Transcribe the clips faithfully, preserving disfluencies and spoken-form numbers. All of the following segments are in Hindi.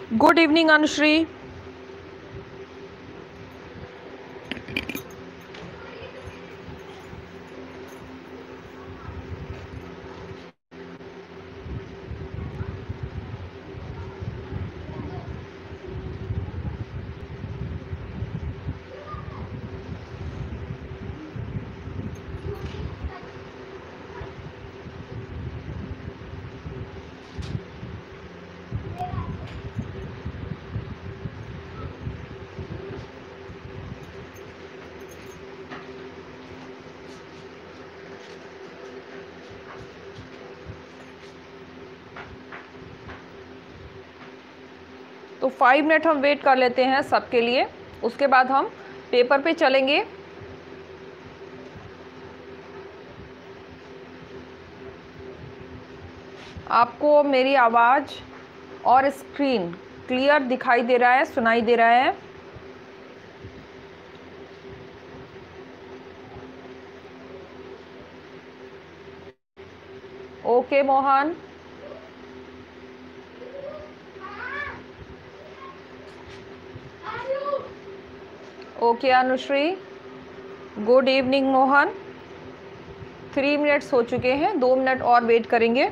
Good evening Anushree. तो फाइव मिनट हम वेट कर लेते हैं सबके लिए, उसके बाद हम पेपर पे चलेंगे। आपको मेरी आवाज़ और स्क्रीन क्लियर दिखाई दे रहा है, सुनाई दे रहा है? Okay Mohan. Okay Anushri. Good evening Mohan. Three minutes हो चुके हैं, दो मिनट और वेट करेंगे।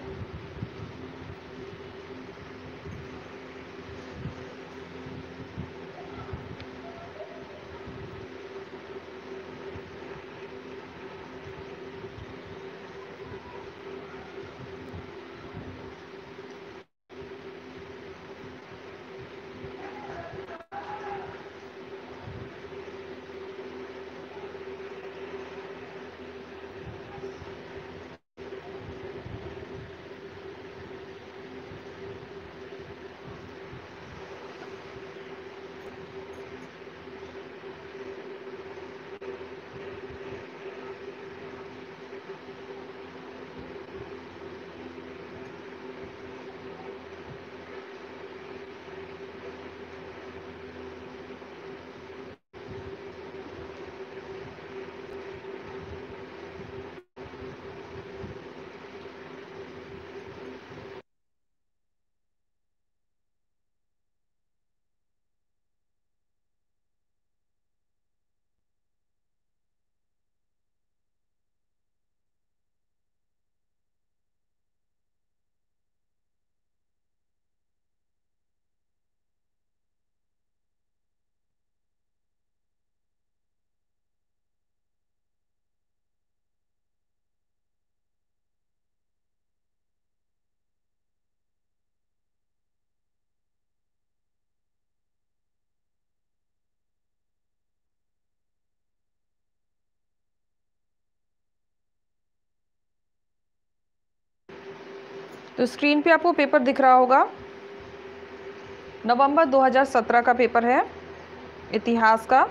तो स्क्रीन पे आपको पेपर दिख रहा होगा। नवंबर दो हज़ार सत्रह का पेपर है, इतिहास का।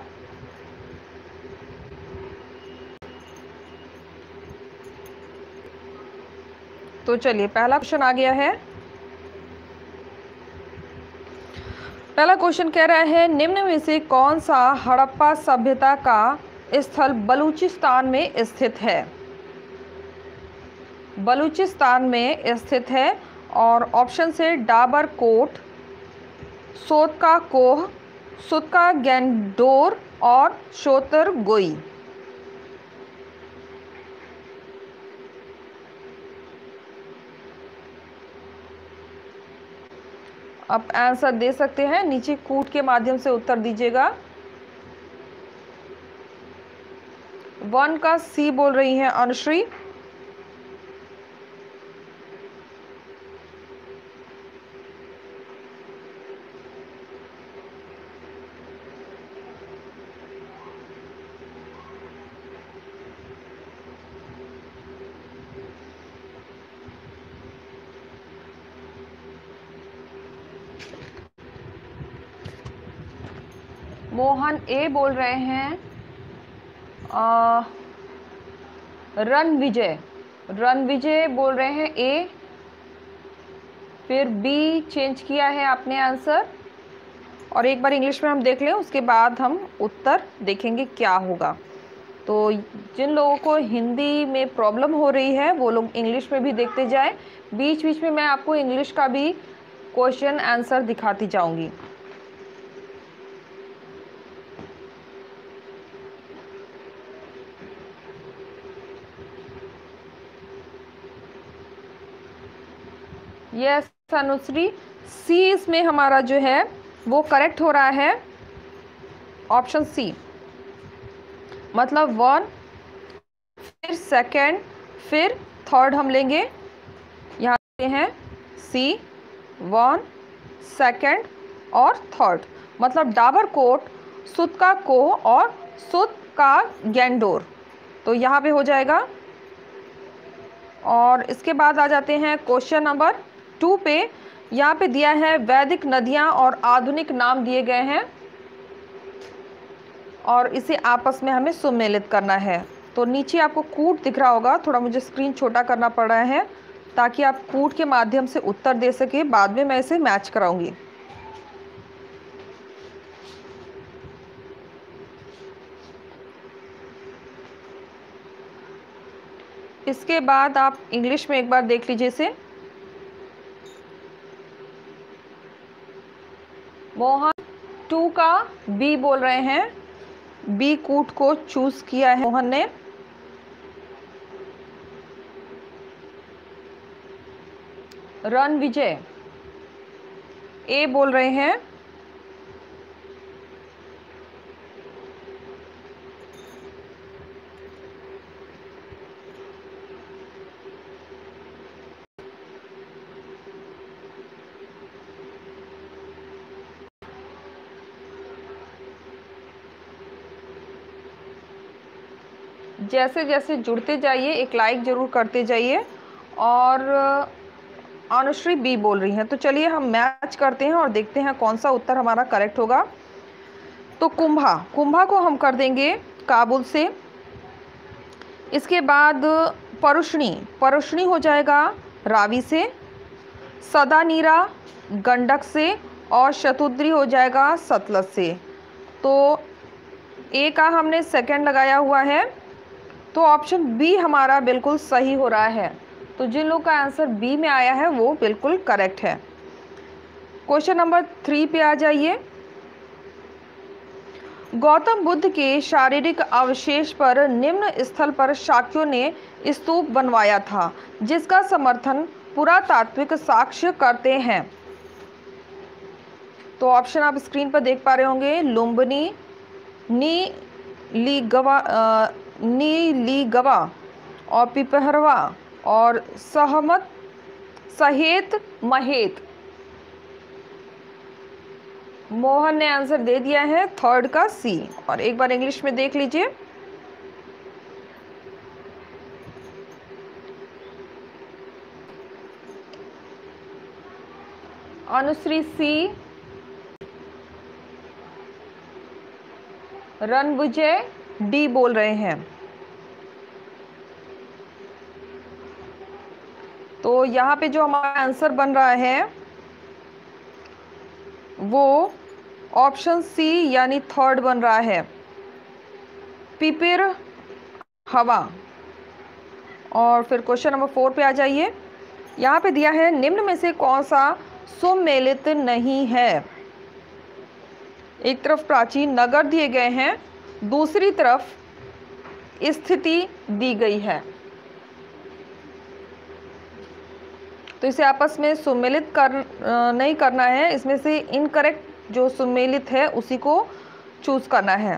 तो चलिए, पहला क्वेश्चन आ गया है। पहला क्वेश्चन कह रहा है, निम्न में से कौन सा हड़प्पा सभ्यता का स्थल बलूचिस्तान में स्थित है? बलूचिस्तान में स्थित है। और ऑप्शन से डाबर कोट, सोतका कोह, सुतका गैंडोर और शोतर गोई। आप आंसर दे सकते हैं, नीचे कूट के माध्यम से उत्तर दीजिएगा। वन का सी बोल रही हैं अनुश्री। मोहन ए बोल रहे हैं। आ, रणविजय रणविजय बोल रहे हैं ए। फिर बी चेंज किया है आपने आंसर। और एक बार इंग्लिश में हम देख लें, उसके बाद हम उत्तर देखेंगे क्या होगा। तो जिन लोगों को हिंदी में प्रॉब्लम हो रही है वो लोग इंग्लिश में भी देखते जाएं। बीच बीच में मैं आपको इंग्लिश का भी क्वेश्चन आंसर दिखाती जाऊंगी। यस अनुश्री, सी इसमें हमारा जो है वो करेक्ट हो रहा है, ऑप्शन सी। मतलब वन, फिर सेकंड, फिर थर्ड हम लेंगे। यहाँ पे हैं सी, वन, सेकंड और थर्ड। मतलब डाबर कोट, सुत का को और सुत का गेंडोर, तो यहाँ पे हो जाएगा। और इसके बाद आ जाते हैं क्वेश्चन नंबर टू पे। यहाँ पे दिया है वैदिक नदियाँ और आधुनिक नाम दिए गए हैं और इसे आपस में हमें सुमेलित करना है। तो नीचे आपको कूट दिख रहा होगा, थोड़ा मुझे स्क्रीन छोटा करना पड़ रहा है ताकि आप कूट के माध्यम से उत्तर दे सके। बाद में मैं इसे मैच कराऊंगी। इसके बाद आप इंग्लिश में एक बार देख लीजिए इसे। मोहन टू का बी बोल रहे हैं, बी कूट को चूज किया है मोहन ने। रन विजय ए बोल रहे हैं। जैसे जैसे जुड़ते जाइए एक लाइक ज़रूर करते जाइए। और अनुश्री बी बोल रही हैं, तो चलिए हम मैच करते हैं और देखते हैं कौन सा उत्तर हमारा करेक्ट होगा। तो कुंभा, कुंभा को हम कर देंगे काबुल से। इसके बाद परुष्णी, परुष्णी हो जाएगा रावी से। सदानीरा गंडक से और शतुद्री हो जाएगा सतलज से। तो ए का हमने सेकंड लगाया हुआ है, तो ऑप्शन बी हमारा बिल्कुल सही हो रहा है। तो जिन लोग का आंसर बी में आया है वो बिल्कुल करेक्ट है। क्वेश्चन नंबर थ्री पे आ जाइए। गौतम बुद्ध के शारीरिक अवशेष पर निम्न स्थल पर शाक्यों ने स्तूप बनवाया था, जिसका समर्थन पुरातात्विक साक्ष्य करते हैं। तो ऑप्शन आप स्क्रीन पर देख पा रहे होंगे। लुम्बिनी, नीलिगवा, नीलिगवा और पिपहरवा और सहमत, सहेत, महेत। मोहन ने आंसर दे दिया है थर्ड का सी। और एक बार इंग्लिश में देख लीजिए। अनुश्री सी, रणविजय डी बोल रहे हैं। तो यहाँ पे जो हमारा आंसर बन रहा है वो ऑप्शन सी यानी थर्ड बन रहा है, पिपिर हवा। और फिर क्वेश्चन नंबर फोर पे आ जाइए। यहाँ पे दिया है निम्न में से कौन सा सुमेलित नहीं है। एक तरफ प्राचीन नगर दिए गए हैं, दूसरी तरफ स्थिति दी गई है। तो इसे आपस में सुमेलित कर नहीं करना है, इसमें से इनकरेक्ट जो सुमेलित है उसी को चूज करना है।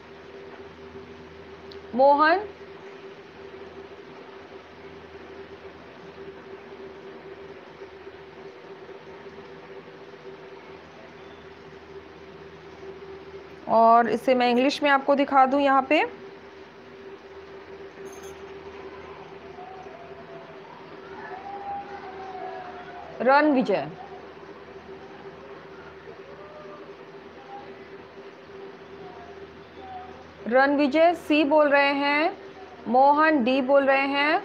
मोहन, और इसे मैं इंग्लिश में आपको दिखा दूं। यहाँ पे रन विजय, रन विजय सी बोल रहे हैं, मोहन डी बोल रहे हैं।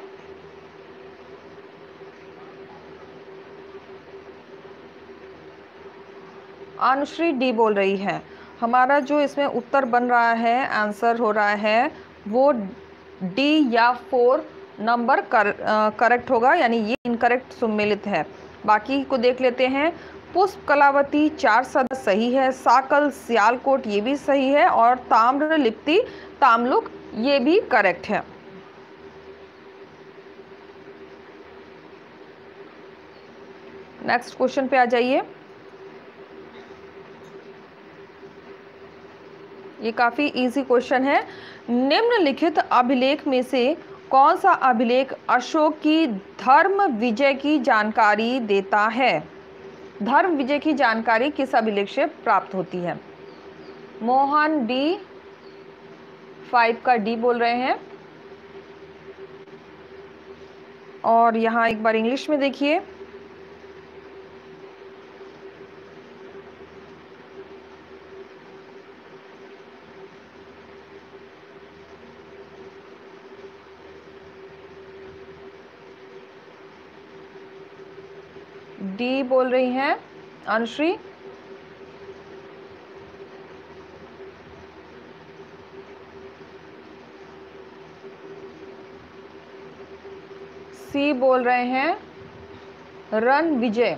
अनुश्री डी बोल रही है। हमारा जो इसमें उत्तर बन रहा है, आंसर हो रहा है वो डी या फोर नंबर कर, करेक्ट होगा, यानी ये इनकरेक्ट सुमेलित है। बाकी को देख लेते हैं। पुष्प कलावती चार सदा सही है, साकल सियालकोट ये भी सही है, और ताम्र लिप्ति तामलुक ये भी करेक्ट है। नेक्स्ट क्वेश्चन पे आ जाइए। ये काफी इजी क्वेश्चन है। निम्नलिखित अभिलेख में से कौन सा अभिलेख अशोक की धर्म विजय की जानकारी देता है? धर्म विजय की जानकारी किस अभिलेख से प्राप्त होती है? मोहन डी, फाइव का डी बोल रहे हैं। और यहाँ एक बार इंग्लिश में देखिए। डी बोल रही हैं अनुश्री। सी बोल रहे हैं रण विजय।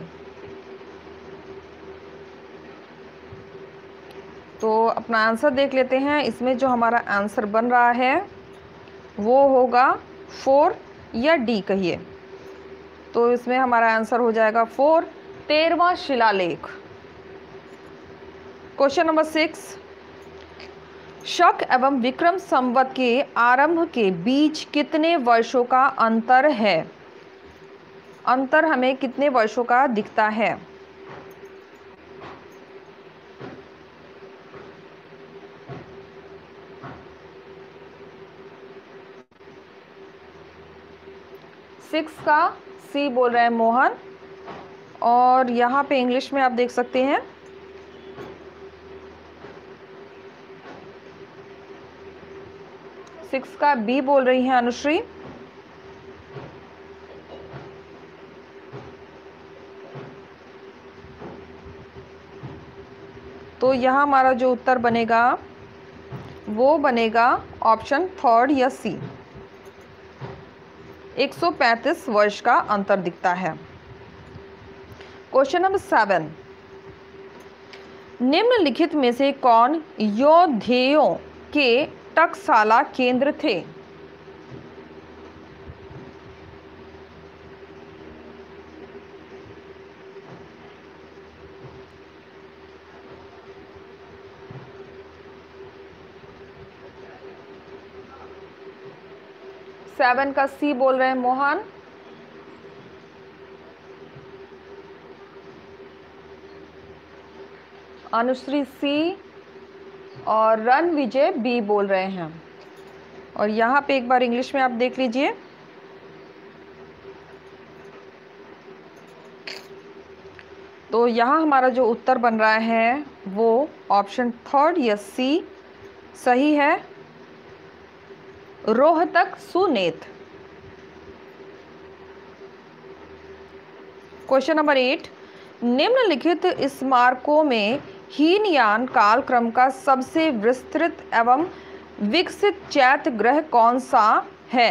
तो अपना आंसर देख लेते हैं। इसमें जो हमारा आंसर बन रहा है वो होगा फोर या डी कहिए। तो इसमें हमारा आंसर हो जाएगा फोर, तेरहवां शिलालेख। क्वेश्चन नंबर सिक्स, शक एवं विक्रम संवत के आरंभ के बीच कितने वर्षों का अंतर है? अंतर हमें कितने वर्षों का दिखता है? सिक्स का सी बोल रहे हैं मोहन। और यहाँ पे इंग्लिश में आप देख सकते हैं सिक्स का बी बोल रही हैं अनुश्री। तो यहाँ हमारा जो उत्तर बनेगा वो बनेगा ऑप्शन थर्ड या सी, एक सौ पैंतीस वर्ष का अंतर दिखता है। क्वेश्चन नंबर सेवन, निम्नलिखित में से कौन योद्धेयों के टकसाला केंद्र थे? सेवन का सी बोल रहे हैं मोहन। अनुश्री सी और रण विजय बी बोल रहे हैं। और यहाँ पे एक बार इंग्लिश में आप देख लीजिए। तो यहाँ हमारा जो उत्तर बन रहा है वो ऑप्शन थर्ड या सी सही है, Rohtak Sunet. Question number eight, निम्नलिखित स्मारकों में हीनयान कालक्रम का सबसे विस्तृत एवं विकसित चैत्य ग्रह कौन सा है?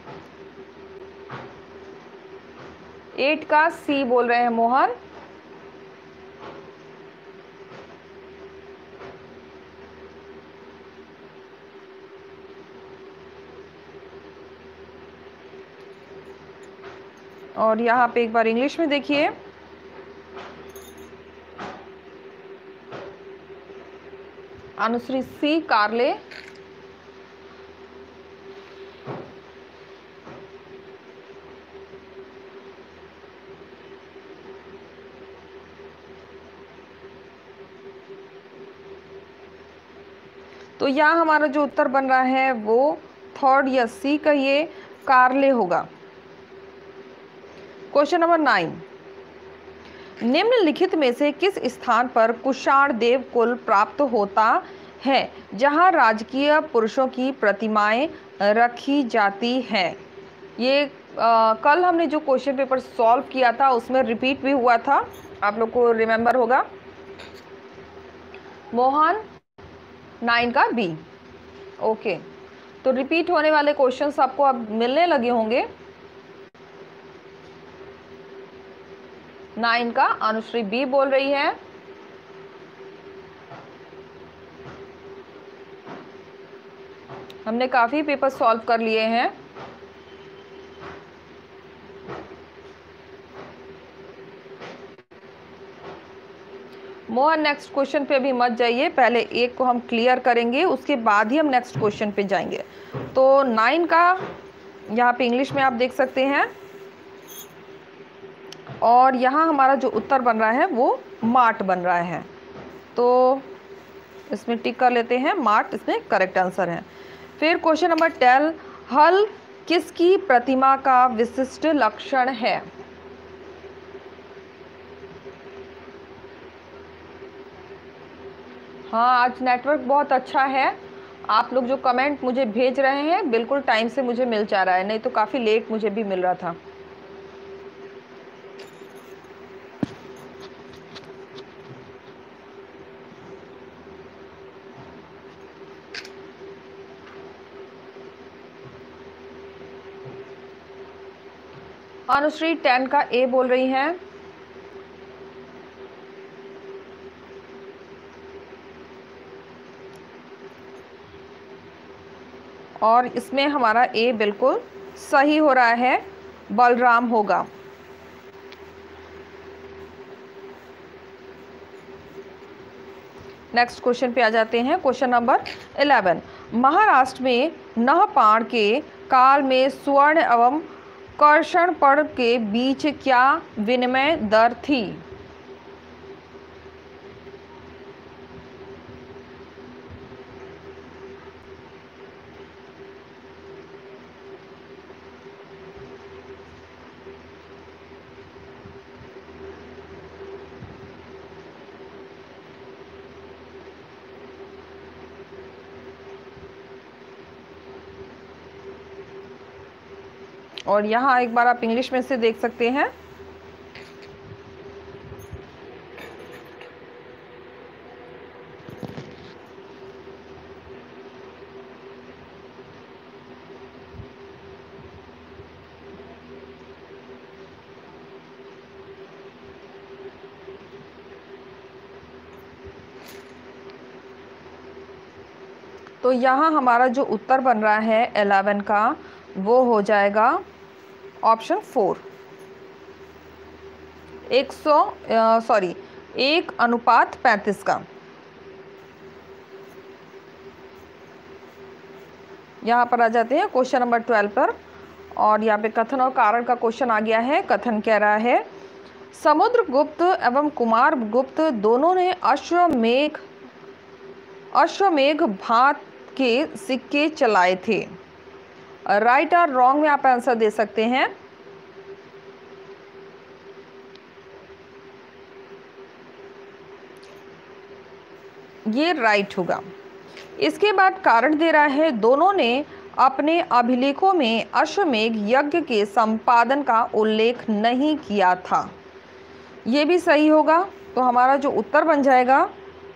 एट का सी बोल रहे हैं मोहन। और यहाँ पे एक बार इंग्लिश में देखिए। अनुश्री सी कार्ले। तो यहाँ हमारा जो उत्तर बन रहा है वो थर्ड या सी कहिए, कार्ले होगा। क्वेश्चन नंबर नाइन, निम्नलिखित में से किस स्थान पर कुषाण देव कुल प्राप्त होता है जहां राजकीय पुरुषों की प्रतिमाएं रखी जाती हैं? ये आ, कल हमने जो क्वेश्चन पेपर सॉल्व किया था उसमें रिपीट भी हुआ था, आप लोग को रिमेम्बर होगा। मोहन नाइन का बी। ओके, तो रिपीट होने वाले क्वेश्चंस आपको अब मिलने लगे होंगे। नाइन का अनुश्री बी बोल रही है। हमने काफी पेपर सॉल्व कर लिए हैं। मोहन नेक्स्ट क्वेश्चन पे अभी मत जाइए, पहले एक को हम क्लियर करेंगे, उसके बाद ही हम नेक्स्ट क्वेश्चन पे जाएंगे। तो नाइन का यहाँ पे इंग्लिश में आप देख सकते हैं, और यहाँ हमारा जो उत्तर बन रहा है वो मार्ट बन रहा है। तो इसमें टिक कर लेते हैं, मार्ट इसमें करेक्ट आंसर है। फिर क्वेश्चन नंबर टेन, हल किसकी प्रतिमा का विशिष्ट लक्षण है? हाँ, आज नेटवर्क बहुत अच्छा है। आप लोग जो कमेंट मुझे भेज रहे हैं बिल्कुल टाइम से मुझे मिल जा रहा है, नहीं तो काफ़ी लेट मुझे भी मिल रहा था। अनुश्री टेन का ए बोल रही हैं। और इसमें हमारा ए बिल्कुल सही हो रहा है, बलराम होगा। नेक्स्ट क्वेश्चन पे आ जाते हैं। क्वेश्चन नंबर इलेवन, महाराष्ट्र में नहपाण के काल में स्वर्ण एवं कर्षणपण के बीच क्या विनिमय दर थी? और यहाँ एक बार आप इंग्लिश में से देख सकते हैं। तो यहाँ हमारा जो उत्तर बन रहा है इलेवन का, वो हो जाएगा ऑप्शन फोर, एक सौ सॉरी एक अनुपात पैंतीस का। यहाँ पर आ जाते हैं क्वेश्चन नंबर ट्वेल्व पर, और यहाँ पे कथन और कारण का क्वेश्चन आ गया है। कथन कह रहा है, समुद्रगुप्त एवं कुमारगुप्त दोनों ने अश्वमेघ अश्वमेघ भात के सिक्के चलाए थे। राइट और रॉन्ग में आप आंसर दे सकते हैं। ये राइट होगा। इसके बाद कारण दे रहा है, दोनों ने अपने अभिलेखों में अश्वमेघ यज्ञ के संपादन का उल्लेख नहीं किया था। ये भी सही होगा। तो हमारा जो उत्तर बन जाएगा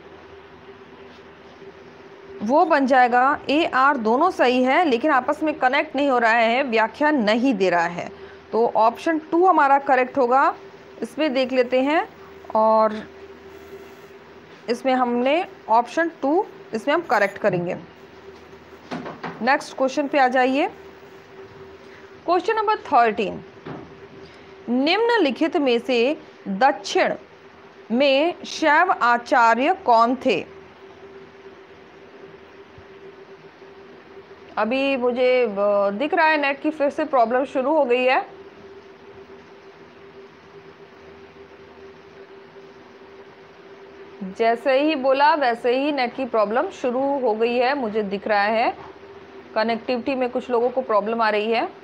वो बन जाएगा ए आर, दोनों सही है लेकिन आपस में कनेक्ट नहीं हो रहा है, व्याख्या नहीं दे रहा है। तो ऑप्शन टू हमारा करेक्ट होगा। इसमें देख लेते हैं, और इसमें हमने ऑप्शन टू इसमें हम करेक्ट करेंगे। नेक्स्ट क्वेश्चन पे आ जाइए। क्वेश्चन नंबर थर्टीन, निम्नलिखित में से दक्षिण में शैव आचार्य कौन थे? अभी मुझे दिख रहा है नेट की फिर से प्रॉब्लम शुरू हो गई है। जैसे ही बोला वैसे ही नेट की प्रॉब्लम शुरू हो गई है, मुझे दिख रहा है कनेक्टिविटी में कुछ लोगों को प्रॉब्लम आ रही है।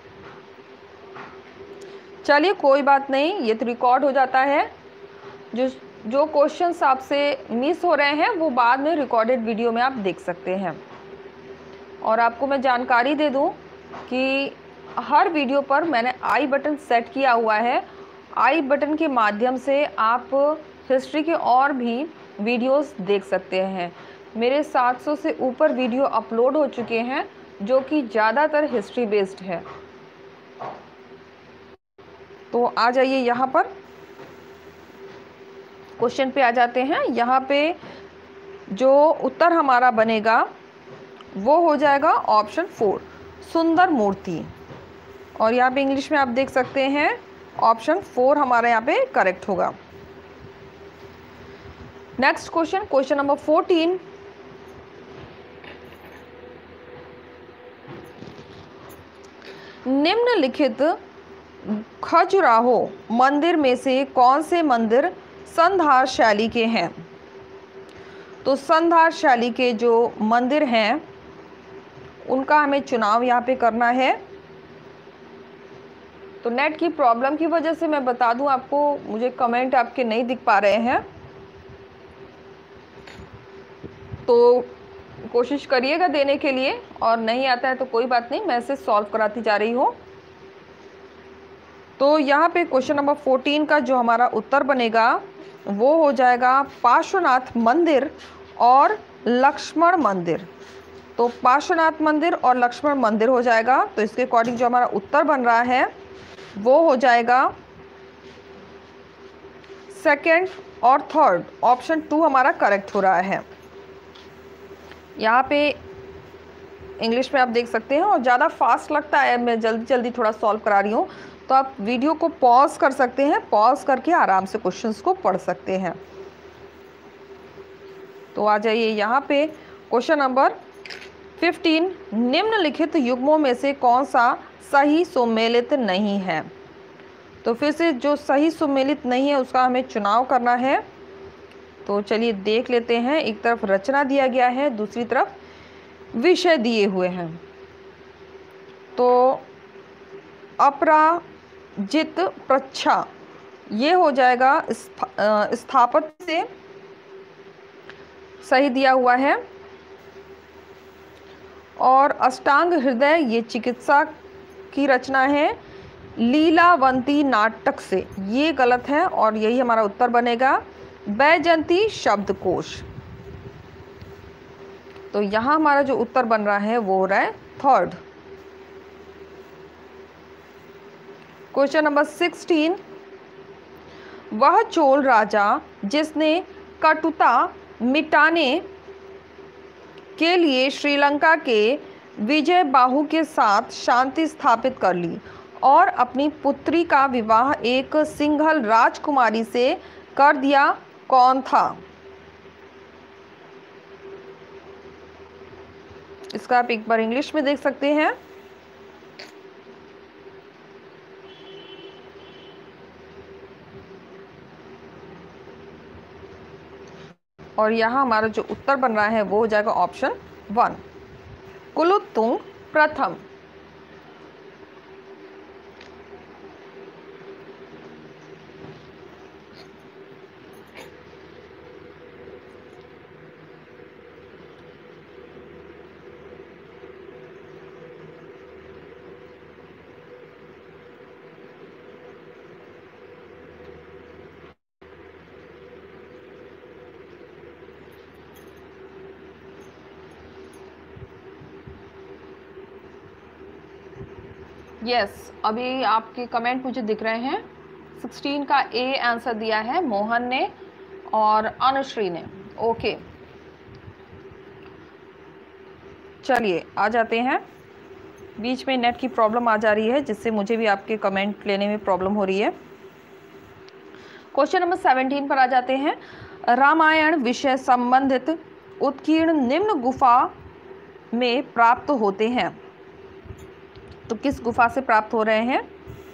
चलिए कोई बात नहीं, ये तो रिकॉर्ड हो जाता है। जो जो क्वेश्चंस आपसे मिस हो रहे हैं वो बाद में रिकॉर्डेड वीडियो में आप देख सकते हैं। और आपको मैं जानकारी दे दूं कि हर वीडियो पर मैंने आई बटन सेट किया हुआ है। आई बटन के माध्यम से आप हिस्ट्री के और भी वीडियोस देख सकते हैं। मेरे सात सौ से ऊपर वीडियो अपलोड हो चुके हैं जो कि ज़्यादातर हिस्ट्री बेस्ड है। तो आ जाइए यहाँ पर। क्वेश्चन पे आ जाते हैं। यहाँ पे जो उत्तर हमारा बनेगा वो हो जाएगा ऑप्शन फोर, सुंदर मूर्ति। और यहाँ पे इंग्लिश में आप देख सकते हैं ऑप्शन फोर हमारा यहाँ पे करेक्ट होगा। Next question, question number fourteen. निम्नलिखित खजुराहो मंदिर में से कौन से मंदिर संधार शैली के हैं? तो संधार शैली के जो मंदिर हैं उनका हमें चुनाव यहाँ पे करना है। तो नेट की प्रॉब्लम की वजह से मैं बता दूं आपको, मुझे कमेंट आपके नहीं दिख पा रहे हैं, तो कोशिश करिएगा देने के लिए, और नहीं आता है तो कोई बात नहीं, मैं इसे सॉल्व कराती जा रही हूँ। तो यहाँ पे क्वेश्चन नंबर फोर्टीन का जो हमारा उत्तर बनेगा वो हो जाएगा पार्श्वनाथ मंदिर और लक्ष्मण मंदिर। तो पार्श्वनाथ मंदिर और लक्ष्मण मंदिर हो जाएगा। तो इसके अकॉर्डिंग जो हमारा उत्तर बन रहा है वो हो जाएगा सेकंड और थर्ड, ऑप्शन टू हमारा करेक्ट हो रहा है। यहाँ पे इंग्लिश में आप देख सकते हैं, और ज़्यादा फास्ट लगता है, मैं जल्दी जल्दी थोड़ा सॉल्व करा रही हूँ, तो आप वीडियो को पॉज कर सकते हैं, पॉज करके आराम से क्वेश्चंस को पढ़ सकते हैं। तो आ जाइए यहाँ पे क्वेश्चन नंबर फिफ्टीन। निम्नलिखित युग्मों में से कौन सा सही सुमेलित नहीं है? तो फिर से जो सही सुमेलित नहीं है उसका हमें चुनाव करना है। तो चलिए देख लेते हैं। एक तरफ रचना दिया गया है, दूसरी तरफ विषय दिए हुए हैं। तो अपराजित प्रच्छा ये हो जाएगा स्थापत्य से सही दिया हुआ है, और अष्टांग हृदय ये चिकित्सा की रचना है। लीलावंती नाटक से ये गलत है, और यही हमारा उत्तर बनेगा बैजंती शब्दकोश। तो यहाँ हमारा जो उत्तर बन रहा है वो हो रहा है थर्ड। Question number sixteen. वह चोल राजा जिसने कटुता मिटाने के लिए श्रीलंका के विजय बाहु के साथ शांति स्थापित कर ली और अपनी पुत्री का विवाह एक सिंघल राजकुमारी से कर दिया, कौन था? इसका आप एक बार इंग्लिश में देख सकते हैं। और यहाँ हमारा जो उत्तर बन रहा है वो हो जाएगा ऑप्शन वन, कुलोत्तुंग प्रथम। यस yes, अभी आपके कमेंट मुझे दिख रहे हैं। सिक्सटीन का ए आंसर दिया है मोहन ने और अनुश्री ने। ओके, चलिए आ जाते हैं। बीच में नेट की प्रॉब्लम आ जा रही है जिससे मुझे भी आपके कमेंट लेने में प्रॉब्लम हो रही है। क्वेश्चन नंबर सेवनटीन पर आ जाते हैं। रामायण विषय संबंधित उत्कीर्ण निम्न गुफा में प्राप्त होते हैं। तो किस गुफा से प्राप्त हो रहे हैं?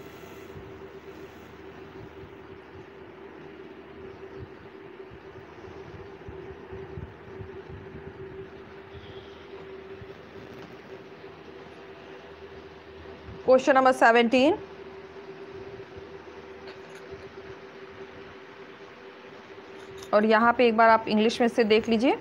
Question number seventeen. और यहाँ पे एक बार आप इंग्लिश में से देख लीजिए।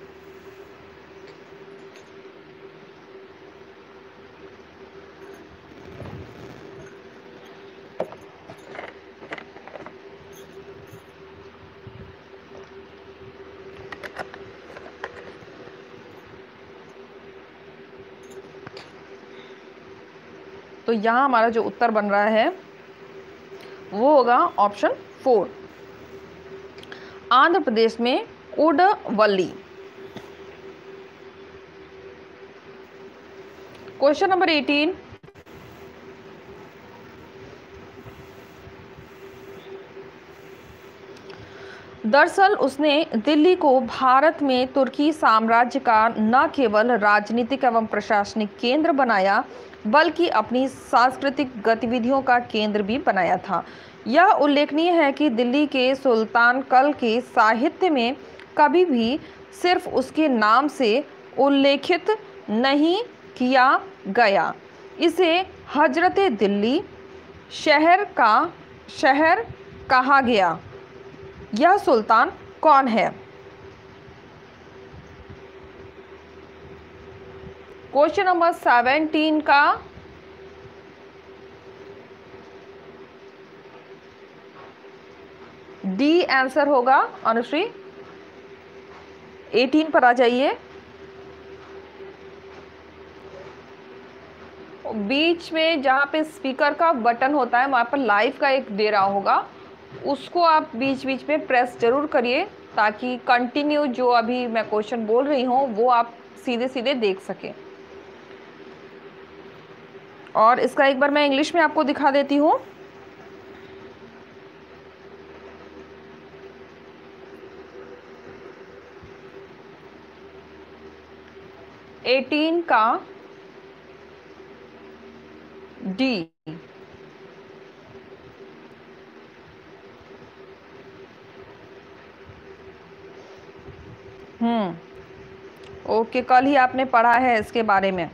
तो यहाँ हमारा जो उत्तर बन रहा है वो होगा ऑप्शन फोर। आंध्र प्रदेश में उडवल्ली। क्वेश्चन नंबर एटीन, दरअसल उसने दिल्ली को भारत में तुर्की साम्राज्य का न केवल राजनीतिक एवं प्रशासनिक केंद्र बनाया बल्कि अपनी सांस्कृतिक गतिविधियों का केंद्र भी बनाया था। यह उल्लेखनीय है कि दिल्ली के सुल्तान कल के साहित्य में कभी भी सिर्फ उसके नाम से उल्लेखित नहीं किया गया। इसे हजरते दिल्ली शहर का शहर कहा गया। यह सुल्तान कौन है? क्वेश्चन नंबर सेवेंटीन का डी आंसर होगा अनुश्री। एटीन पर आ जाइए। बीच में जहाँ पे स्पीकर का बटन होता है वहाँ पर लाइव का एक दे रहा होगा, उसको आप बीच बीच में प्रेस जरूर करिए ताकि कंटिन्यू जो अभी मैं क्वेश्चन बोल रही हूँ वो आप सीधे सीधे देख सकें। और इसका एक बार मैं इंग्लिश में आपको दिखा देती हूँ। एटीन का डी, हम्म ओके, कल ही आपने पढ़ा है इसके बारे में।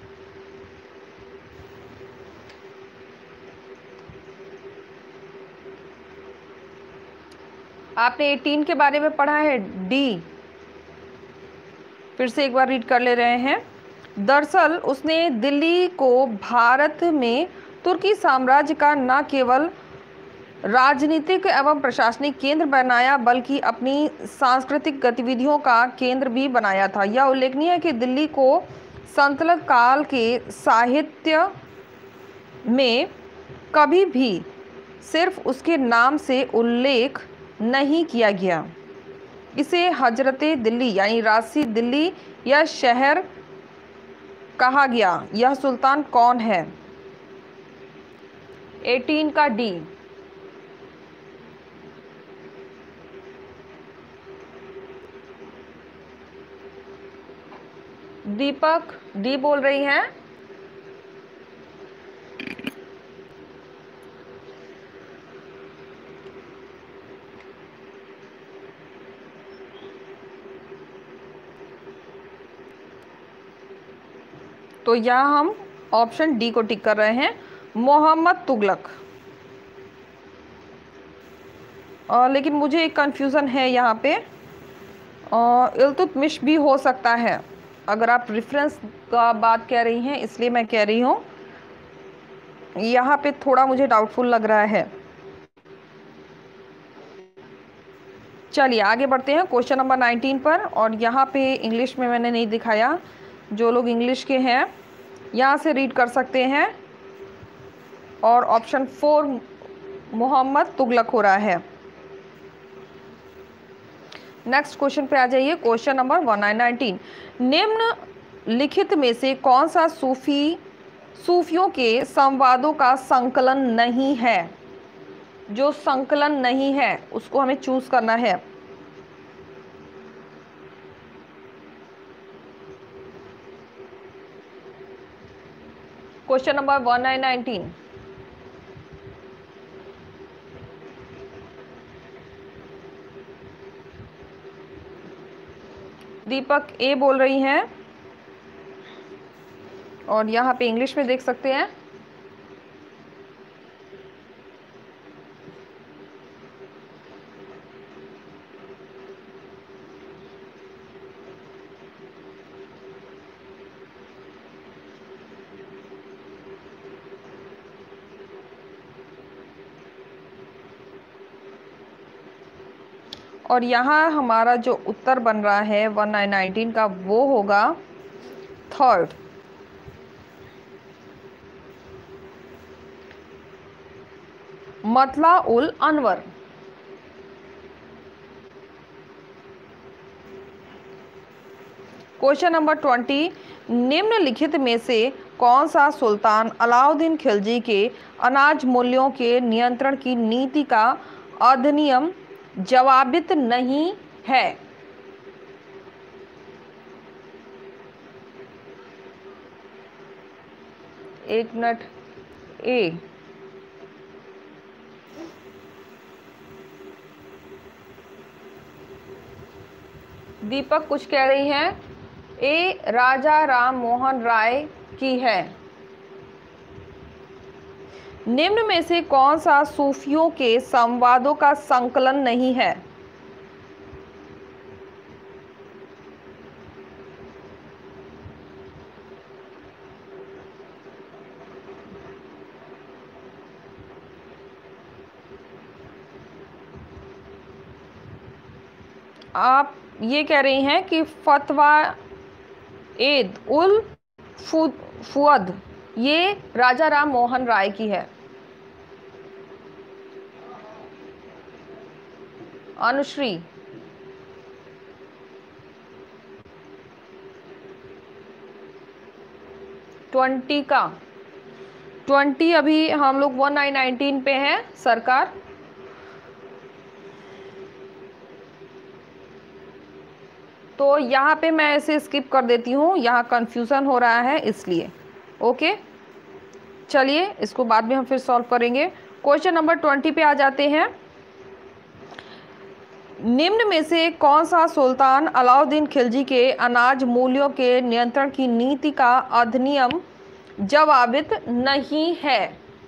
आपने एटीन के बारे में पढ़ा है, डी। फिर से एक बार रीड कर ले रहे हैं। दरअसल उसने दिल्ली को भारत में तुर्की साम्राज्य का न केवल राजनीतिक एवं प्रशासनिक केंद्र बनाया बल्कि अपनी सांस्कृतिक गतिविधियों का केंद्र भी बनाया था। यह उल्लेखनीय है कि दिल्ली को सल्तनत काल के साहित्य में कभी भी सिर्फ उसके नाम से उल्लेख नहीं किया गया। इसे हजरते दिल्ली यानी राजसी दिल्ली या शहर कहा गया। यह सुल्तान कौन है? एटीन का डी। दीपक डी बोल रही हैं। तो यहाँ हम ऑप्शन डी को टिक कर रहे हैं, मोहम्मद तुगलक। आ, लेकिन मुझे एक कंफ्यूजन है यहाँ पे, इल्तुतमिश भी हो सकता है। अगर आप रेफरेंस का बात कह रही हैं इसलिए मैं कह रही हूँ, यहाँ पे थोड़ा मुझे डाउटफुल लग रहा है। चलिए आगे बढ़ते हैं क्वेश्चन नंबर नाइनटीन पर। और यहाँ पे इंग्लिश में मैंने नहीं दिखाया, जो लोग इंग्लिश के हैं यहाँ से रीड कर सकते हैं। और ऑप्शन फोर मोहम्मद तुगलक हो रहा है। नेक्स्ट क्वेश्चन पे आ जाइए, क्वेश्चन नंबर वन नाइनटीन। निम्न लिखित में से कौन सा सूफी सूफियों के संवादों का संकलन नहीं है? जो संकलन नहीं है उसको हमें चूज करना है। Question number one nineteen. Deepak A बोल रही हैं और यहाँ पे इंग्लिश में देख सकते हैं। और यहाँ हमारा जो उत्तर बन रहा है वन नाइनटीन का वो होगा third, Matla ul Anwar. Question number twenty, निम्नलिखित में से कौन सा सुल्तान अलाउद्दीन खिलजी के अनाज मूल्यों के नियंत्रण की नीति का अधिनियम जवाबित नहीं है? एक मिनट। ए, दीपक कुछ कह रही हैं। ए राजा राम मोहन राय की है। निम्न में से कौन सा सूफियों के संवादों का संकलन नहीं है? आप ये कह रही हैं कि फतवा एद उल फुअद ये राजा राम मोहन राय की है। अनुश्री, ट्वेंटी का ट्वेंटी अभी हम लोग वन नाइन नाइनटीन पे हैं सरकार। तो यहाँ पे मैं ऐसे स्किप कर देती हूँ, यहाँ कंफ्यूजन हो रहा है इसलिए। ओके, चलिए इसको बाद में हम फिर सॉल्व करेंगे। क्वेश्चन नंबर ट्वेंटी पे आ जाते हैं। निम्न में से कौन सा सुल्तान अलाउद्दीन खिलजी के अनाज मूल्यों के नियंत्रण की नीति का अधिनियम जवाबित नहीं है?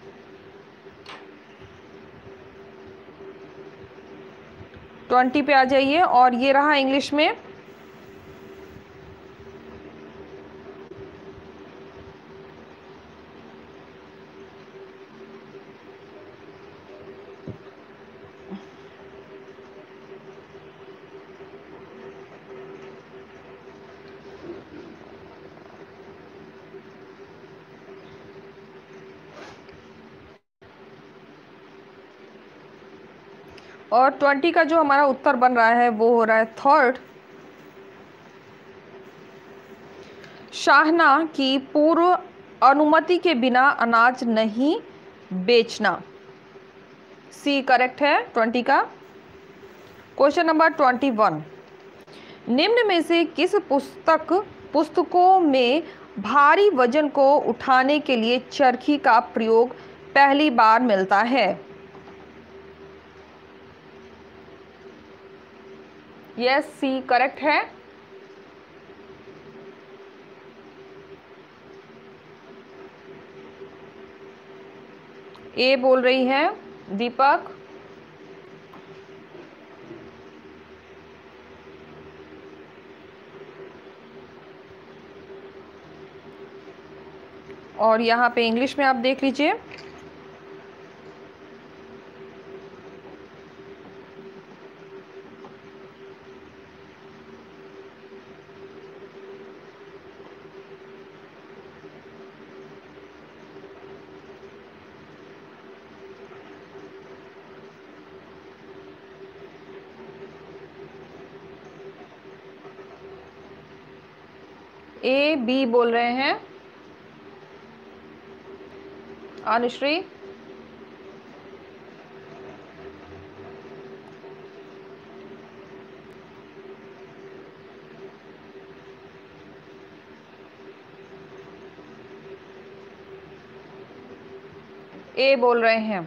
ट्वेंटी पे आ जाइए। और ये रहा इंग्लिश में। और ट्वेंटी का जो हमारा उत्तर बन रहा है वो हो रहा है थर्ड, शाहना की पूर्व अनुमति के बिना अनाज नहीं बेचना। सी करेक्ट है ट्वेंटी का। क्वेश्चन नंबर ट्वेंटी वन, निम्न में से किस पुस्तक पुस्तकों में भारी वजन को उठाने के लिए चरखी का प्रयोग पहली बार मिलता है? यस, सी करेक्ट है। ए बोल रही है दीपक। और यहाँ पे इंग्लिश में आप देख लीजिए। ए बी बोल रहे हैं अनुश्री। ए बोल रहे हैं।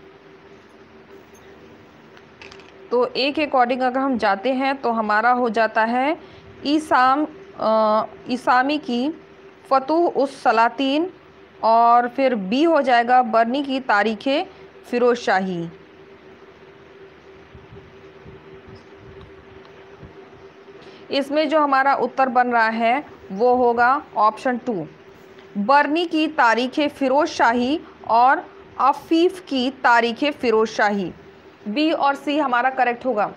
तो ए के अकॉर्डिंग अगर हम जाते हैं तो हमारा हो जाता है ईसाम इसामी की फतुह उस सलातीन, और फिर बी हो जाएगा बर्नी की तारीख़ फिरोज शाही। इसमें जो हमारा उत्तर बन रहा है वो होगा ऑप्शन टू, बर्नी की तारीख़ फिरोज शाही और अफीफ की तारीख़ फिरोज शाही। बी और सी हमारा करेक्ट होगा।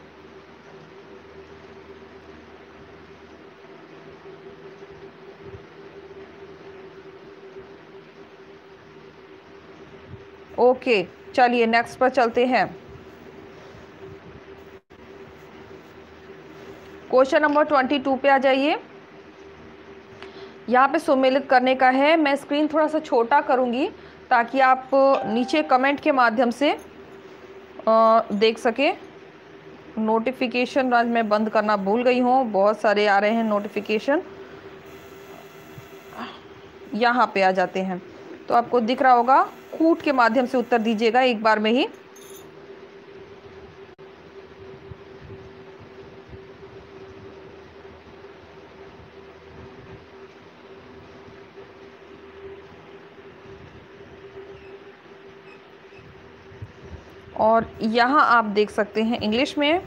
ओके, चलिए नेक्स्ट पर चलते हैं। क्वेश्चन नंबर ट्वेंटी टू पे आ जाइए। यहाँ पे सुमेलित करने का है। मैं स्क्रीन थोड़ा सा छोटा करूँगी ताकि आप नीचे कमेंट के माध्यम से आ, देख सके। नोटिफिकेशन आज मैं बंद करना भूल गई हूँ, बहुत सारे आ रहे हैं नोटिफिकेशन। यहाँ पे आ जाते हैं तो आपको दिख रहा होगा। कूट के माध्यम से उत्तर दीजिएगा एक बार में ही। और यहाँ आप देख सकते हैं इंग्लिश में।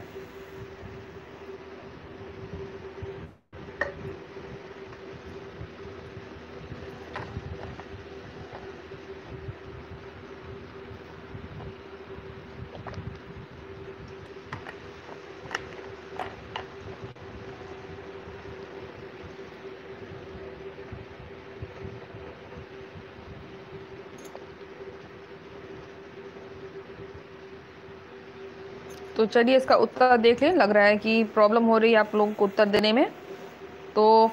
तो चलिए इसका उत्तर देख लें। लग रहा है कि प्रॉब्लम हो रही है आप लोगों को उत्तर देने में, तो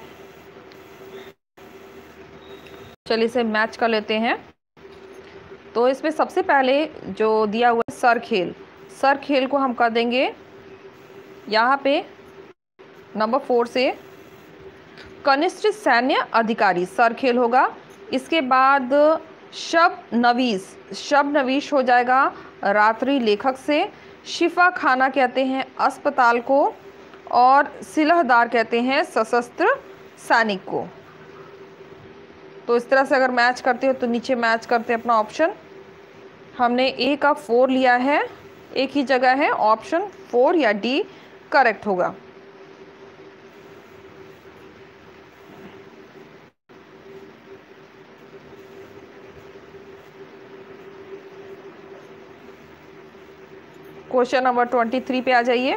चलिए इसे मैच कर लेते हैं। तो इसमें सबसे पहले जो दिया हुआ है सर खेल, सर खेल को हम कर देंगे यहाँ पे नंबर फोर से। कनिष्ठ सैन्य अधिकारी सर खेल होगा। इसके बाद शब नवीस, शब नवीश हो जाएगा रात्रि लेखक से। शिफा खाना कहते हैं अस्पताल को, और सिलहदार कहते हैं सशस्त्र सैनिक को। तो इस तरह से अगर मैच करते हो तो नीचे मैच करते हैं अपना ऑप्शन। हमने ए का फोर लिया है, एक ही जगह है, ऑप्शन फोर या डी करेक्ट होगा। क्वेश्चन नंबर ट्वेंटी थ्री पे आ जाइए।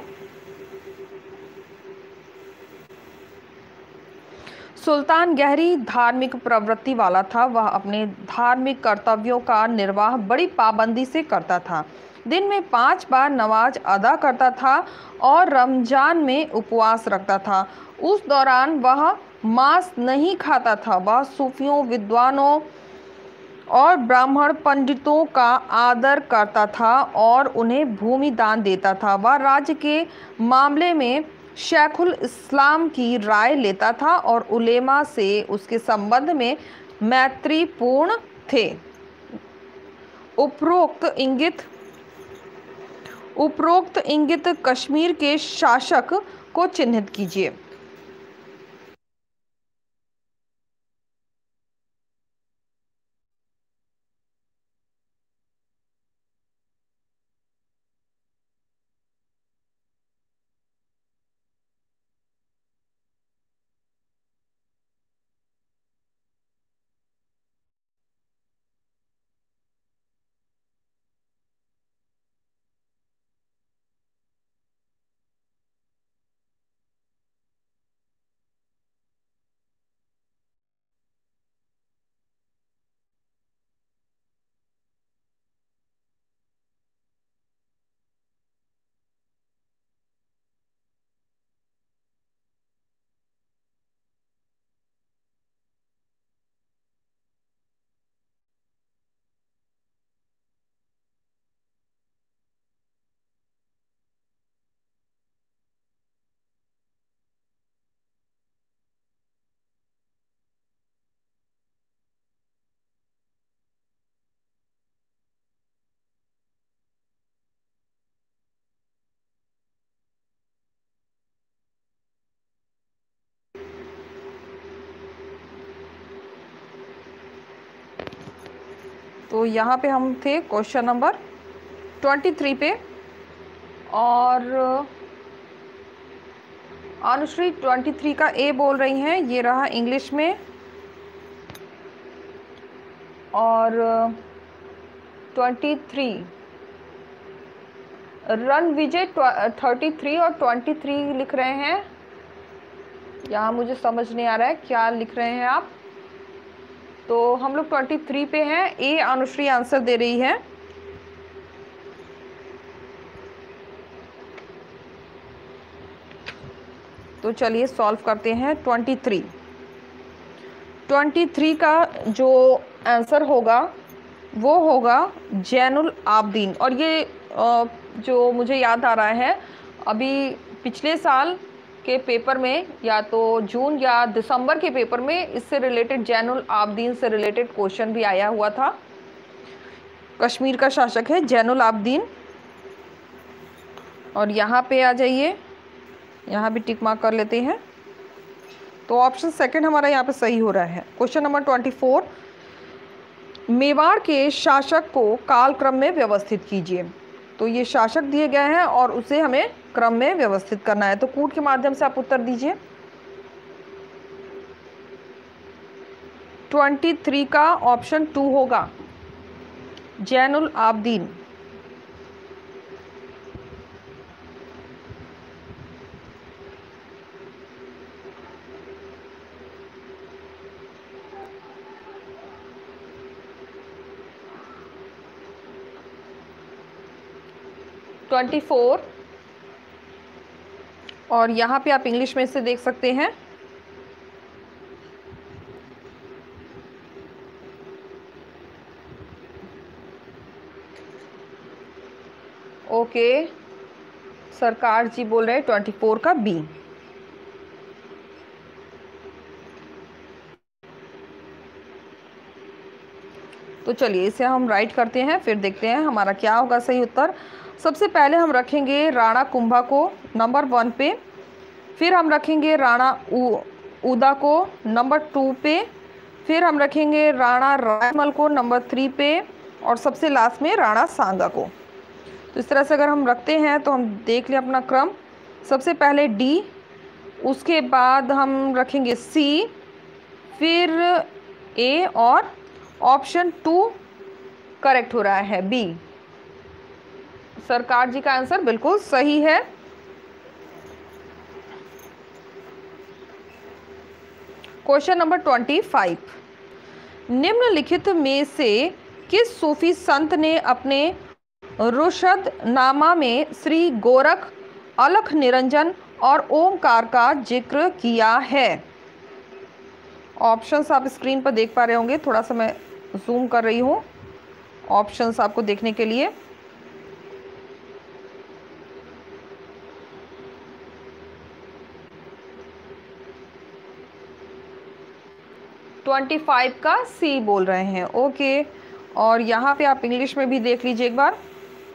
सुल्तान गहरी धार्मिक प्रवृत्ति वाला था। वह अपने धार्मिक कर्तव्यों का निर्वाह बड़ी पाबंदी से करता था। दिन में पांच बार नमाज अदा करता था और रमजान में उपवास रखता था। उस दौरान वह मांस नहीं खाता था। वह सूफियों, विद्वानों और ब्राह्मण पंडितों का आदर करता था और उन्हें भूमि दान देता था। वह राज्य के मामले में शेखुल इस्लाम की राय लेता था और उलेमा से उसके संबंध में मैत्रीपूर्ण थे। उपरोक्त इंगित उपरोक्त इंगित कश्मीर के शासक को चिन्हित कीजिए। तो यहाँ पे हम थे क्वेश्चन नंबर ट्वेंटी थ्री पे, और अनुश्री ट्वेंटी थ्री का ए बोल रही हैं। ये रहा इंग्लिश में, और twenty three Ranvijay thirty three और ट्वेंटी थ्री लिख रहे हैं। यहाँ मुझे समझ नहीं आ रहा है क्या लिख रहे हैं आप। तो हम लोग ट्वेंटी थ्री पे हैं। ए अनुश्री आंसर दे रही है। तो चलिए सॉल्व करते हैं। ट्वेंटी थ्री ट्वेंटी थ्री का जो आंसर होगा वो होगा जैनुल आबदीन। और ये जो मुझे याद आ रहा है, अभी पिछले साल के पेपर में या तो जून या दिसंबर के पेपर में इससे रिलेटेड, जैनुल आबदीन से रिलेटेड क्वेश्चन भी आया हुआ था। कश्मीर का शासक है जैनुल आबदीन। और यहाँ पे आ जाइए, यहाँ भी टिक मार्क कर लेते हैं। तो ऑप्शन सेकंड हमारा यहाँ पे सही हो रहा है। Question number twenty four, Mewar के शासक को कालक्रम में व्यवस्थित कीजिए। तो ये शासक दिए गए हैं और उसे हमें क्रम में व्यवस्थित करना है। तो कूट के माध्यम से आप उत्तर दीजिए। ट्वेंटी थ्री का ऑप्शन टू होगा जैनुल आबदीन। ट्वेंटी फोर, और यहाँ पे आप इंग्लिश में से देख सकते हैं। ओके, सरकार जी बोल रहे हैं ट्वेंटी फोर का बी। तो चलिए इसे हम राइट करते हैं, फिर देखते हैं हमारा क्या होगा सही उत्तर। सबसे पहले हम रखेंगे राणा कुंभा को नंबर वन पे, फिर हम रखेंगे राणा उदा को नंबर टू पे, फिर हम रखेंगे राणा रायमल को नंबर थ्री पे, और सबसे लास्ट में राणा सांगा को। तो इस तरह से अगर हम रखते हैं तो हम देख लें अपना क्रम। सबसे पहले डी, उसके बाद हम रखेंगे सी, फिर ए, और ऑप्शन टू करेक्ट हो रहा है बी। सरकार जी का आंसर बिल्कुल सही है। क्वेश्चन नंबर ट्वेंटी फाइव, निम्नलिखित में से किस सूफी संत ने अपने रुशद नामा में श्री गोरख, अलख निरंजन और ओमकार का जिक्र किया है? ऑप्शंस आप स्क्रीन पर देख पा रहे होंगे, थोड़ा सा मैं जूम कर रही हूँ ऑप्शंस आपको देखने के लिए। ट्वेंटी फाइव का सी बोल रहे हैं। ओके, और यहाँ पे आप इंग्लिश में भी देख लीजिए एक बार।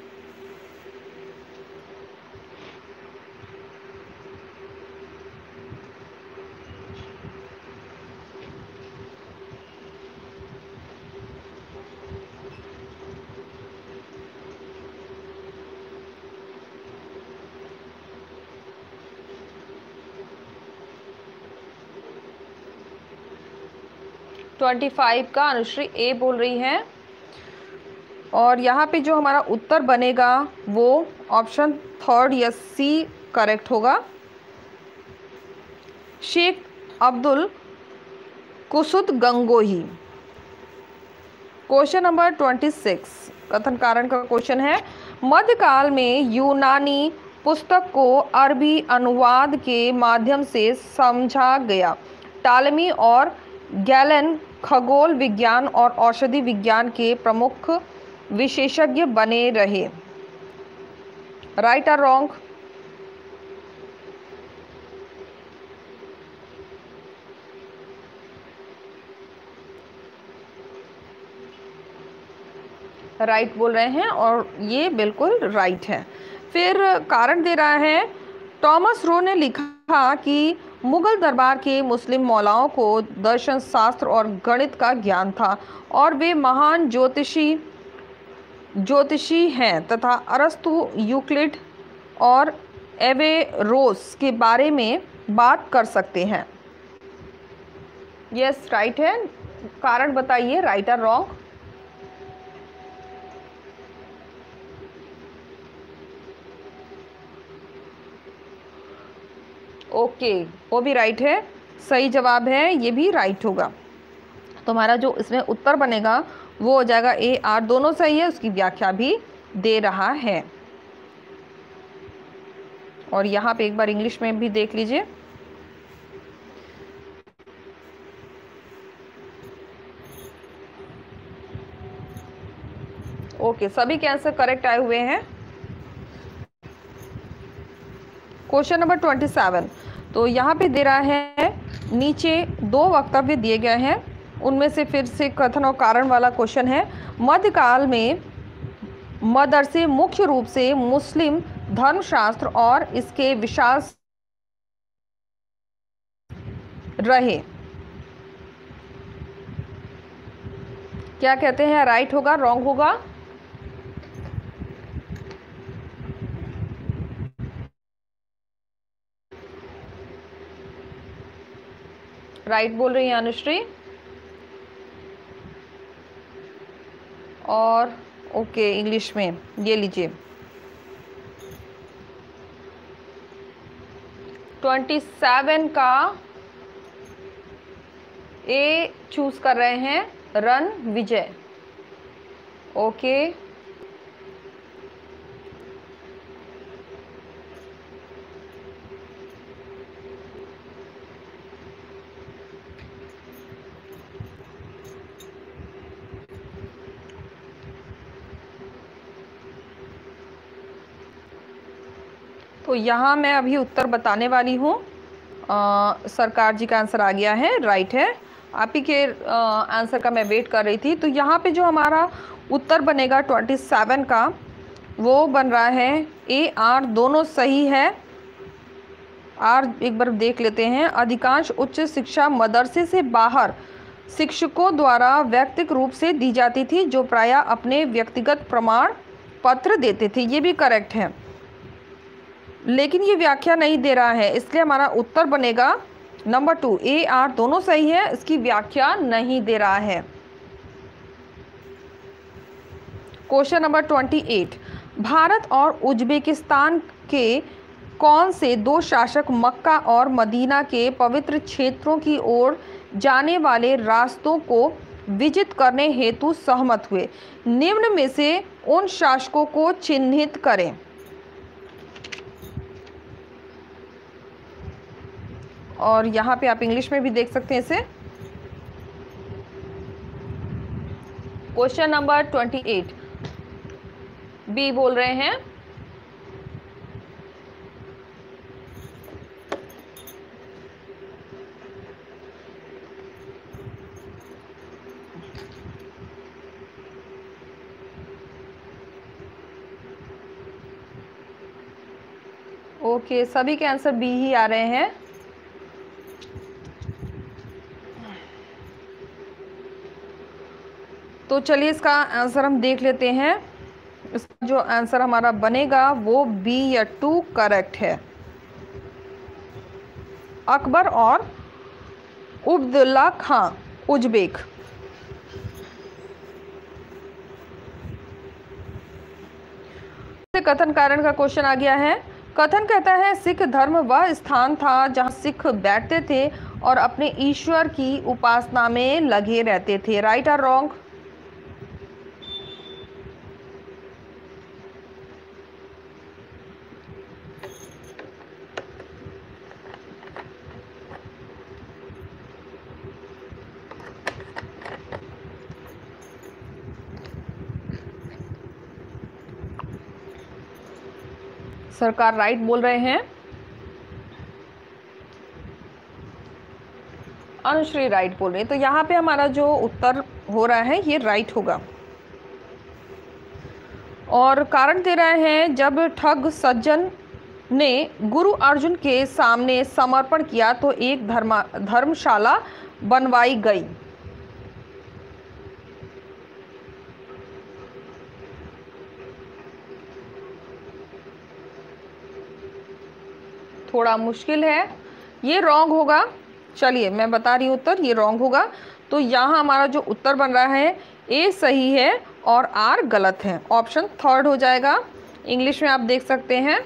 ट्वेंटी फाइव का अनुश्री ए बोल रही है, और यहाँ पे जो हमारा उत्तर बनेगा वो ऑप्शन थर्ड या सी करेक्ट होगा। शेख अब्दुल कुसुद Gangohi. Question number twenty six कथन कारण का क्वेश्चन है। मध्यकाल में यूनानी पुस्तक को अरबी अनुवाद के माध्यम से समझा गया। टालमी और गैलन खगोल विज्ञान और औषधि विज्ञान के प्रमुख विशेषज्ञ बने रहे। राइट और रॉन्ग? राइट बोल रहे हैं, और ये बिल्कुल राइट है। फिर कारण दे रहा है, टॉमस रो ने लिखा कि मुगल दरबार के मुस्लिम मौलाओं को दर्शन शास्त्र और गणित का ज्ञान था और वे महान ज्योतिषी ज्योतिषी हैं तथा अरस्तु, यूक्लिड और एवेरोस के बारे में बात कर सकते हैं। यस, राइट है। कारण बताइए, राइट और रॉन्ग? ओके, वो भी राइट है, सही जवाब है, ये भी राइट होगा। तो हमारा जो इसमें उत्तर बनेगा वो हो जाएगा ए आर। दोनों सही है, उसकी व्याख्या भी दे रहा है। और यहाँ पे एक बार इंग्लिश में भी देख लीजिए। ओके, सभी के आंसर करेक्ट आए हुए हैं। क्वेश्चन नंबर ट्वेंटी सेवन, तो यहाँ पे दे रहा है, नीचे दो वक्तव्य दिए गए हैं, उनमें से फिर से कथन और कारण वाला क्वेश्चन है। मध्यकाल में मदरसे मुख्य रूप से मुस्लिम धर्मशास्त्र और इसके विशाल रहे। क्या कहते हैं, राइट होगा, रॉन्ग होगा? राइट बोल रही है अनुश्री। और ओके, इंग्लिश में ये लीजिए, ट्वेंटी सेवन का ए चूज कर रहे हैं, रन विजय। ओके, तो यहाँ मैं अभी उत्तर बताने वाली हूँ। सरकार जी का आंसर आ गया है, राइट है। आप ही के आंसर का मैं वेट कर रही थी। तो यहाँ पे जो हमारा उत्तर बनेगा ट्वेंटी सेवन का, वो बन रहा है ए आर, दोनों सही है। आर एक बार देख लेते हैं। अधिकांश उच्च शिक्षा मदरसे से बाहर शिक्षकों द्वारा व्यक्तिगत रूप से दी जाती थी, जो प्रायः अपने व्यक्तिगत प्रमाण पत्र देते थे। ये भी करेक्ट है, लेकिन ये व्याख्या नहीं दे रहा है, इसलिए हमारा उत्तर बनेगा नंबर टू, ए आर दोनों सही है, इसकी व्याख्या नहीं दे रहा है। Question number twenty eight, Bharat और उज्बेकिस्तान के कौन से दो शासक मक्का और मदीना के पवित्र क्षेत्रों की ओर जाने वाले रास्तों को विजित करने हेतु सहमत हुए? निम्न में से उन शासकों को चिन्हित करें। और यहाँ पे आप इंग्लिश में भी देख सकते हैं इसे। Question number twenty eight, B बोल रहे हैं। ओके, सभी के आंसर बी ही आ रहे हैं। तो चलिए इसका आंसर हम देख लेते हैं। इसका जो आंसर हमारा बनेगा वो बी या टू करेक्ट है। अकबर और उब्दुल्ला खां उज्बेक। कथन कारण का क्वेश्चन आ गया है। कथन कहता है, सिख धर्म वह स्थान था जहां सिख बैठते थे और अपने ईश्वर की उपासना में लगे रहते थे। राइट और रॉन्ग? सरकार राइट बोल रहे हैं। अनुश्री राइट बोल रही है। तो यहाँ पे हमारा जो उत्तर हो रहा है ये राइट होगा। और कारण दे रहे हैं, जब ठग सज्जन ने गुरु अर्जुन के सामने समर्पण किया तो एक धर्मा धर्मशाला बनवाई गई। थोड़ा मुश्किल है, ये रॉन्ग होगा। चलिए मैं बता रही हूँ उत्तर, ये रॉन्ग होगा। तो यहाँ हमारा जो उत्तर बन रहा है, ए सही है और आर गलत है। ऑप्शन थर्ड हो जाएगा। इंग्लिश में आप देख सकते हैं।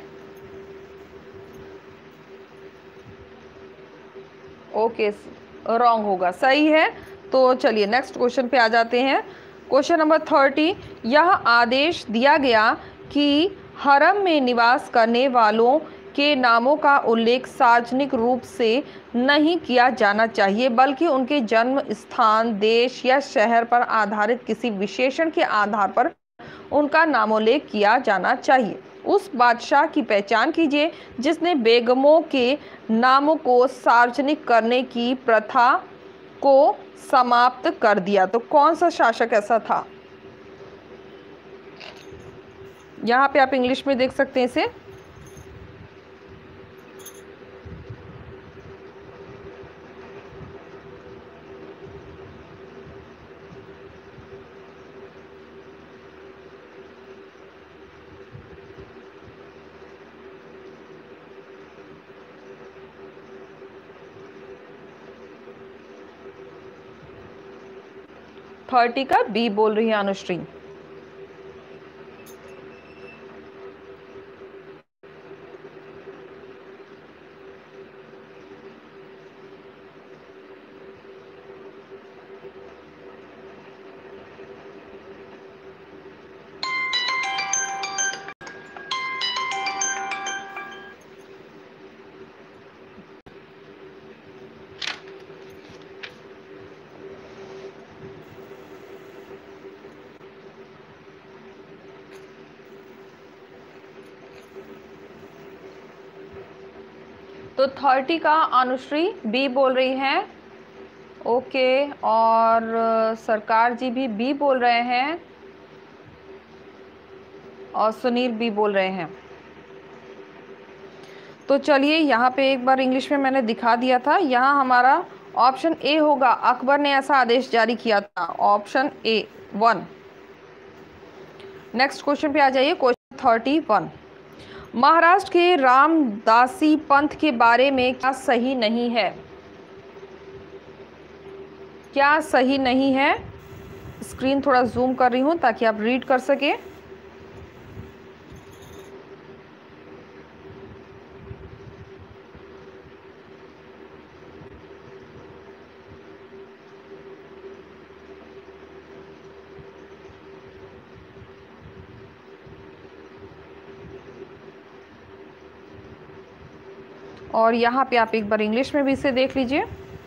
ओके, रॉन्ग होगा, सही है। तो चलिए नेक्स्ट क्वेश्चन पे आ जाते हैं। क्वेश्चन नंबर थर्टी, यह आदेश दिया गया कि हरम में निवास करने वालों के नामों का उल्लेख सार्वजनिक रूप से नहीं किया जाना चाहिए, बल्कि उनके जन्म स्थान, देश या शहर पर आधारित किसी विशेषण के आधार पर उनका नामोल्लेख किया जाना चाहिए। उस बादशाह की पहचान कीजिए जिसने बेगमों के नामों को सार्वजनिक करने की प्रथा को समाप्त कर दिया। तो कौन सा शासक ऐसा था? यहाँ पे आप इंग्लिश में देख सकते हैं इसे। थर्टी का बी बोल रही है अनुश्री। तो थर्टी का अनुश्री बी बोल रही हैं। ओके, और सरकार जी भी बी बोल रहे हैं और सुनील बी बोल रहे हैं। तो चलिए यहाँ पे एक बार इंग्लिश में मैंने दिखा दिया था। यहाँ हमारा ऑप्शन ए होगा, अकबर ने ऐसा आदेश जारी किया था। Option A one. Next question पे आ जाइए, क्वेश्चन थर्टी वन। महाराष्ट्र के रामदासी पंथ के बारे में क्या सही नहीं है? क्या सही नहीं है? स्क्रीन थोड़ा जूम कर रही हूँ ताकि आप रीड कर सके। और यहाँ पे आप एक बार इंग्लिश में भी इसे देख लीजिए।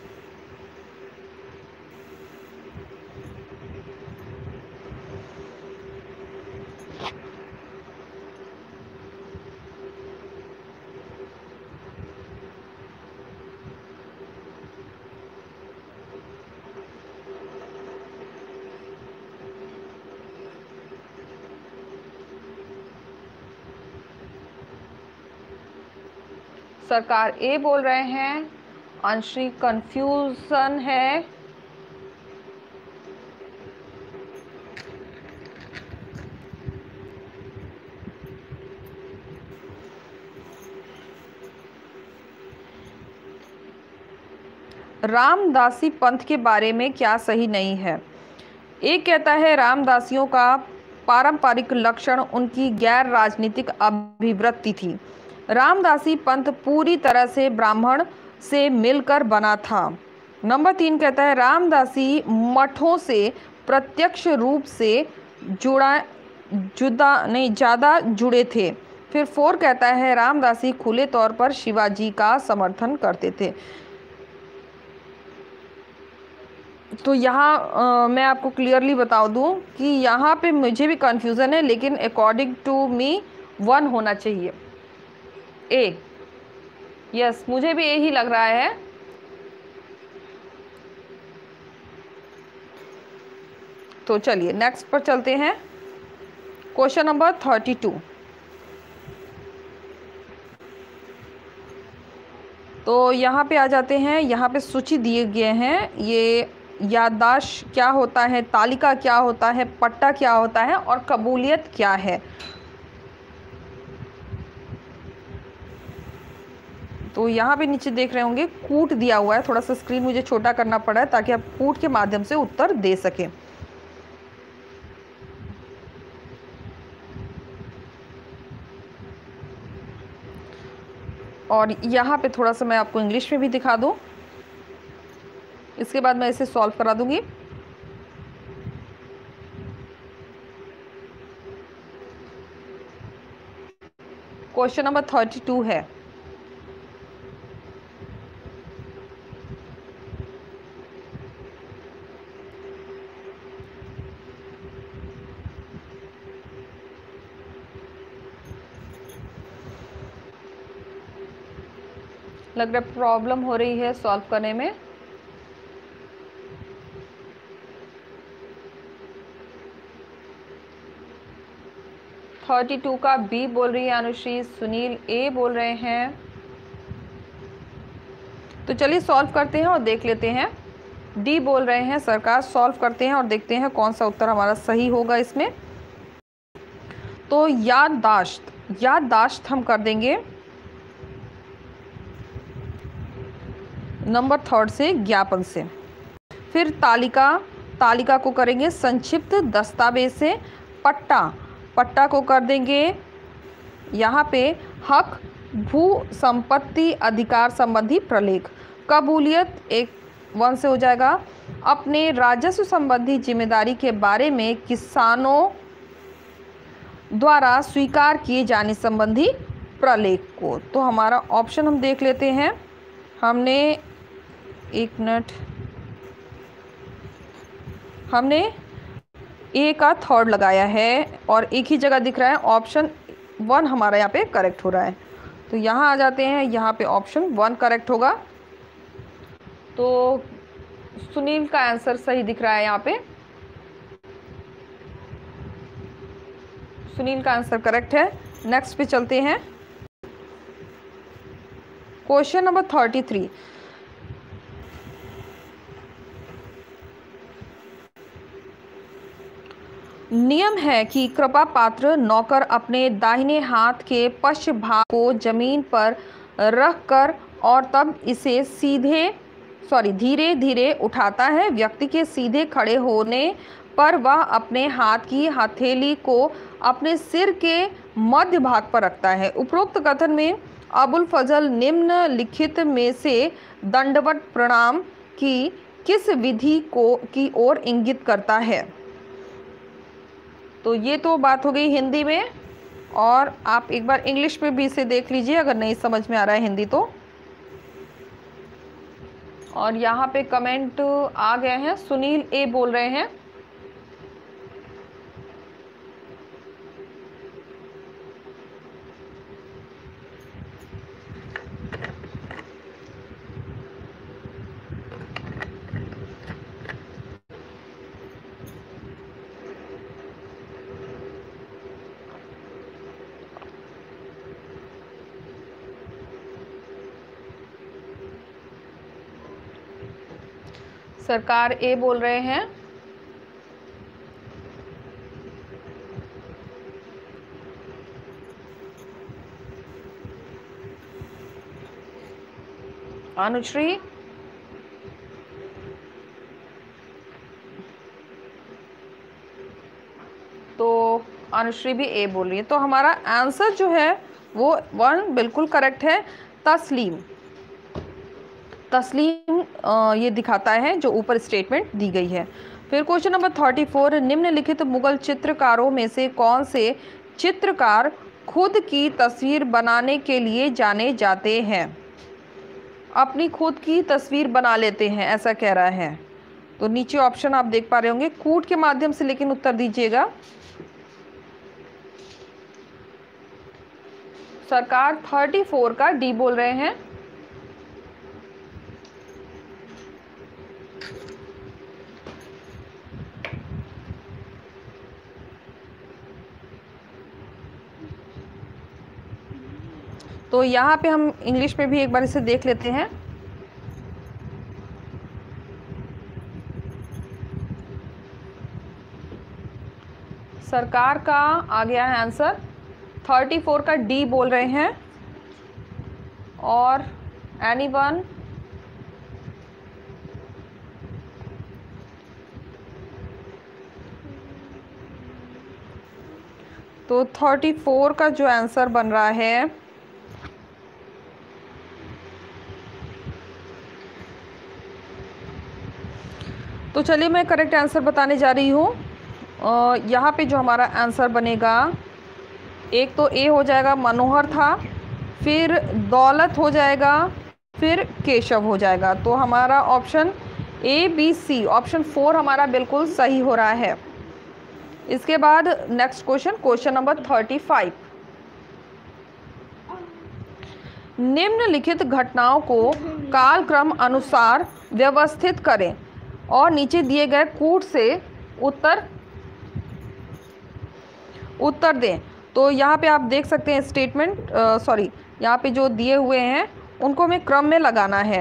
सरकार ए बोल रहे हैं, अंशी कंफ्यूजन है। रामदासी पंथ के बारे में क्या सही नहीं है? एक कहता है रामदासियों का पारंपरिक लक्षण उनकी गैर राजनीतिक अभिवृत्ति थी। रामदासी पंथ पूरी तरह से ब्राह्मण से मिलकर बना था। नंबर तीन कहता है रामदासी मठों से प्रत्यक्ष रूप से जुड़ा जुदा नहीं ज़्यादा जुड़े थे। फिर फोर कहता है रामदासी खुले तौर पर शिवाजी का समर्थन करते थे। तो यहाँ मैं आपको क्लियरली बता दूँ कि यहाँ पे मुझे भी कन्फ्यूज़न है, लेकिन अकॉर्डिंग टू मी वन होना चाहिए। ए, यस, मुझे भी यही लग रहा है। तो चलिए नेक्स्ट पर चलते हैं, क्वेश्चन नंबर थर्टी टू। तो यहाँ पे आ जाते हैं। यहाँ पे सूची दिए गए हैं, ये याददाश्त क्या होता है, तालिका क्या होता है, पट्टा क्या होता है और कबूलियत क्या है। तो यहाँ पे नीचे देख रहे होंगे कूट दिया हुआ है। थोड़ा सा स्क्रीन मुझे छोटा करना पड़ा है ताकि आप कूट के माध्यम से उत्तर दे सकें। और यहाँ पे थोड़ा सा मैं आपको इंग्लिश में भी दिखा दूँ, इसके बाद मैं इसे सॉल्व करा दूंगी। क्वेश्चन नंबर थर्टी टू है, लग रहा है प्रॉब्लम हो रही है सॉल्व करने में। थर्टी टू का बी बोल रही है अनुश्री, सुनील ए बोल रहे हैं। तो चलिए सॉल्व करते हैं और देख लेते हैं। डी बोल रहे हैं सरकार, सॉल्व करते हैं और देखते हैं कौन सा उत्तर हमारा सही होगा इसमें। तो याददाश्त, याददाश्त हम कर देंगे नंबर थर्ड से, ज्ञापन से। फिर तालिका, तालिका को करेंगे संक्षिप्त दस्तावेज से। पट्टा, पट्टा को कर देंगे यहाँ पे हक, भू संपत्ति अधिकार संबंधी प्रलेख। कबूलियत एक वन से हो जाएगा। अपने राजस्व संबंधी जिम्मेदारी के बारे में किसानों द्वारा स्वीकार किए जाने संबंधी प्रलेख को। तो हमारा ऑप्शन हम देख लेते हैं। हमने एक मिनट, हमने ए का थर्ड लगाया है और एक ही जगह दिख रहा है, ऑप्शन वन हमारा यहाँ पे करेक्ट हो रहा है। तो यहाँ आ जाते हैं, यहाँ पे ऑप्शन वन करेक्ट होगा। तो सुनील का आंसर सही दिख रहा है यहाँ पे, सुनील का आंसर करेक्ट है। नेक्स्ट पे चलते हैं। Question number thirty three. नियम है कि कृपा पात्र नौकर अपने दाहिने हाथ के पश्च भाग को जमीन पर रखकर और तब इसे सीधे सॉरी धीरे धीरे उठाता है। व्यक्ति के सीधे खड़े होने पर वह अपने हाथ की हथेली को अपने सिर के मध्य भाग पर रखता है। उपरोक्त कथन में अबुल फजल निम्नलिखित में से दंडवत प्रणाम की किस विधि को की ओर इंगित करता है। तो ये तो बात हो गई हिंदी में, और आप एक बार इंग्लिश में भी इसे देख लीजिए अगर नहीं समझ में आ रहा है हिंदी तो। और यहाँ पे कमेंट आ गए हैं, सुनील ए बोल रहे हैं। सरकार ए बोल रहे हैं। अनुश्री, तो अनुश्री भी ए बोल रही है। तो हमारा आंसर जो है वो वन बिल्कुल करेक्ट है। तस्लीम, तस्लीम ये दिखाता है जो ऊपर स्टेटमेंट दी गई है। फिर क्वेश्चन नंबर थर्टी फोर। निम्नलिखित मुगल चित्रकारों में से कौन से चित्रकार खुद की तस्वीर बनाने के लिए जाने जाते हैं। अपनी खुद की तस्वीर बना लेते हैं ऐसा कह रहा है। तो नीचे ऑप्शन आप देख पा रहे होंगे, कूट के माध्यम से लेकिन उत्तर दीजिएगा। सरकार थर्टी फोर का डी बोल रहे हैं। तो यहाँ पे हम इंग्लिश में भी एक बार इसे देख लेते हैं। सरकार का आ गया है आंसर, थर्टी फोर का डी बोल रहे हैं। और एनीवन, तो थर्टी फोर का जो आंसर बन रहा है तो चलिए मैं करेक्ट आंसर बताने जा रही हूँ। यहाँ पे जो हमारा आंसर बनेगा, एक तो ए हो जाएगा मनोहर था, फिर दौलत हो जाएगा, फिर केशव हो जाएगा। तो हमारा option A B C option four हमारा बिल्कुल सही हो रहा है। इसके बाद next question, question number thirty five. निम्नलिखित घटनाओं को कालक्रम अनुसार व्यवस्थित करें और नीचे दिए गए कूट से उत्तर उत्तर दें। तो यहाँ पे आप देख सकते हैं स्टेटमेंट, सॉरी यहाँ पे जो दिए हुए हैं उनको हमें क्रम में लगाना है।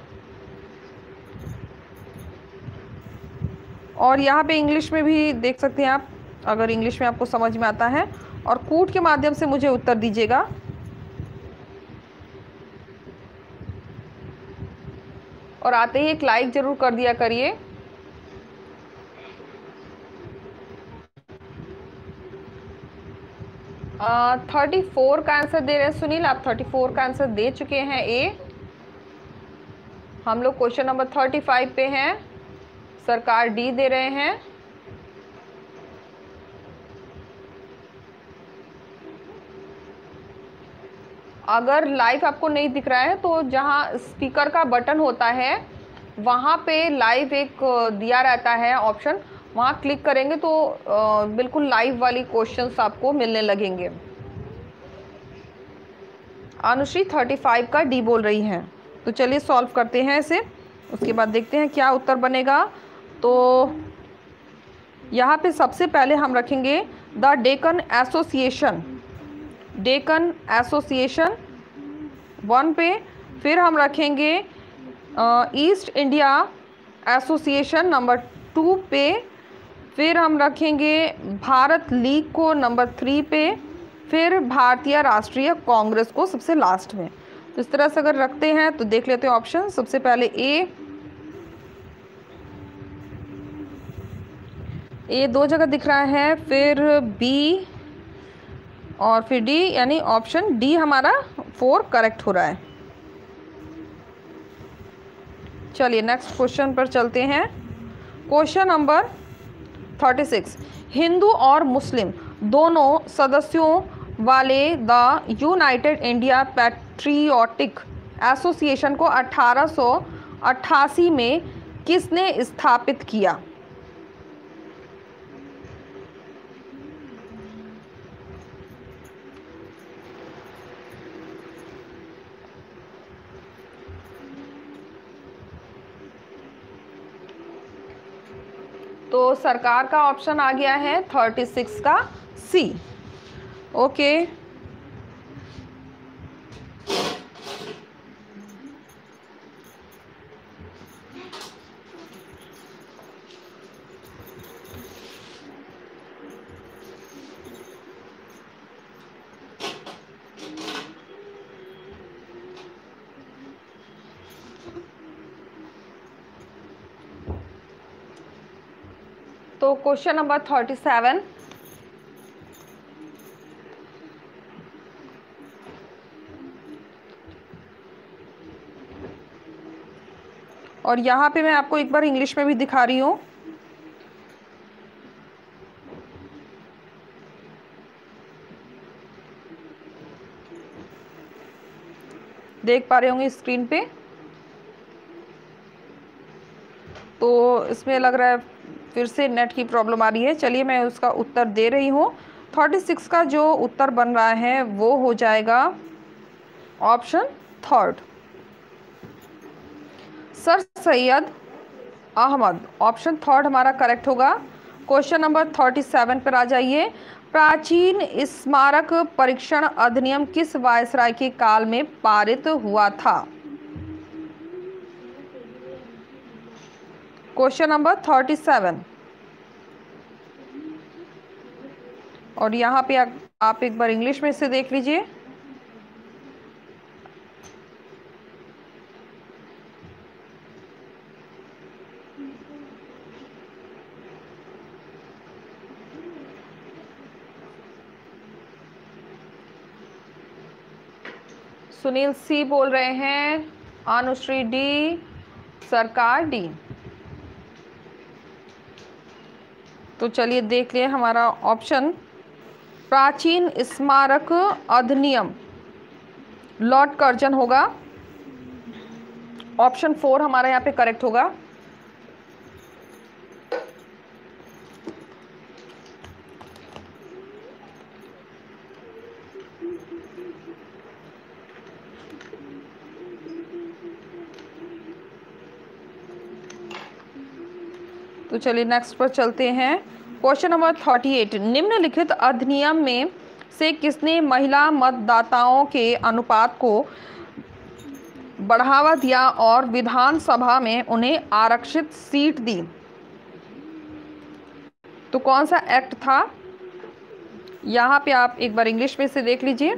और यहाँ पे इंग्लिश में भी देख सकते हैं आप, अगर इंग्लिश में आपको समझ में आता है, और कूट के माध्यम से मुझे उत्तर दीजिएगा। और आते ही एक लाइक जरूर कर दिया करिए। थर्टी फोर का आंसर दे रहे हैं सुनील, आप थर्टी फोर का आंसर दे चुके हैं ए। हम लोग क्वेश्चन नंबर थर्टी फाइव पे हैं, सरकार डी दे रहे हैं। अगर लाइव आपको नहीं दिख रहा है तो जहां स्पीकर का बटन होता है वहां पे लाइव एक दिया रहता है ऑप्शन, वहां क्लिक करेंगे तो बिल्कुल लाइव वाली क्वेश्चंस आपको मिलने लगेंगे। अनुश्री थर्टी फाइव का डी बोल रही हैं, तो चलिए सॉल्व करते हैं इसे, उसके बाद देखते हैं क्या उत्तर बनेगा। तो यहाँ पे सबसे पहले हम रखेंगे the Deccan association, Deccan association one पे। फिर हम रखेंगे east India association number two पे। फिर हम रखेंगे भारत लीग को नंबर थ्री पे। फिर भारतीय राष्ट्रीय कांग्रेस को सबसे लास्ट में। तो इस तरह से अगर रखते हैं तो देख लेते हैं ऑप्शन। सबसे पहले ए, ए दो जगह दिख रहा है, फिर बी और फिर डी, यानी ऑप्शन डी हमारा फोर करेक्ट हो रहा है। चलिए नेक्स्ट क्वेश्चन पर चलते हैं। Question number thirty six, Hindu और मुस्लिम दोनों सदस्यों वाले the united India patriotic association को अठारह सौ अट्ठासी में किसने स्थापित किया? तो सरकार का ऑप्शन आ गया है थर्टी सिक्स का सी। ओके, तो क्वेश्चन नंबर थर्टी सेवन, और यहाँ पे मैं आपको एक बार इंग्लिश में भी दिखा रही हूँ। देख पा रहे होंगे स्क्रीन पे। तो इसमें लग रहा है फिर से नेट की प्रॉब्लम आ रही है। चलिए मैं उसका उत्तर दे रही हूँ। थर्टी सिक्स का जो उत्तर बन रहा है वो हो जाएगा option third, sir Syed Ahmed. Option third हमारा करेक्ट होगा। क्वेश्चन नंबर थर्टी सेवन पर आ जाइए। प्राचीन स्मारक परीक्षण अधिनियम किस वायसराय के काल में पारित हुआ था? क्वेश्चन नंबर थर्टी सेवन, और यहाँ पे आ, आप एक बार इंग्लिश में इसे देख लीजिए। सुनील सी बोल रहे हैं, अनुश्री डी, सरकार डी। तो चलिए देख लिए हमारा ऑप्शन प्राचीन स्मारक अधिनियम लॉर्ड कर्जन होगा। ऑप्शन फोर हमारा यहाँ पे करेक्ट होगा। तो चलिए नेक्स्ट पर चलते हैं। क्वेश्चन नंबर थर्टी एट, निम्नलिखित अधिनियम में से किसने महिला मतदाताओं के अनुपात को बढ़ावा दिया और विधानसभा में उन्हें आरक्षित सीट दी? तो कौन सा एक्ट था? यहाँ पे आप एक बार इंग्लिश में से देख लीजिए।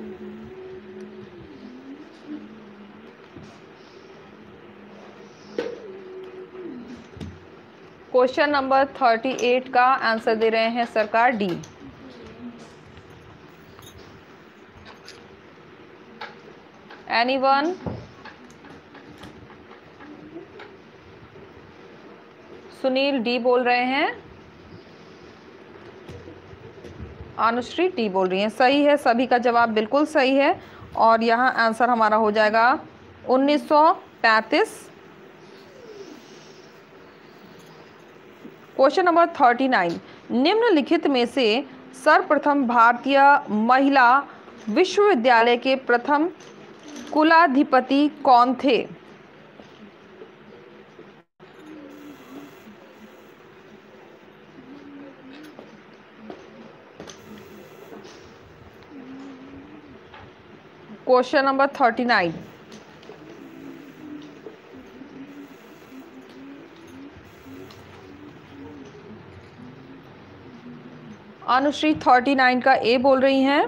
क्वेश्चन नंबर थर्टी एट का आंसर दे रहे हैं सरकार डी। एनीवन? सुनील डी बोल रहे हैं, अनुश्री डी बोल रही हैं। सही है, सभी का जवाब बिल्कुल सही है और यहाँ आंसर हमारा हो जाएगा उन्नीस सौ पैंतीस। क्वेश्चन नंबर थर्टी नाइन, निम्नलिखित में से सर्वप्रथम भारतीय महिला विश्वविद्यालय के प्रथम कुलाधिपति कौन थे? Question number thirty nine, Anushree thirty nine का ए बोल रही हैं।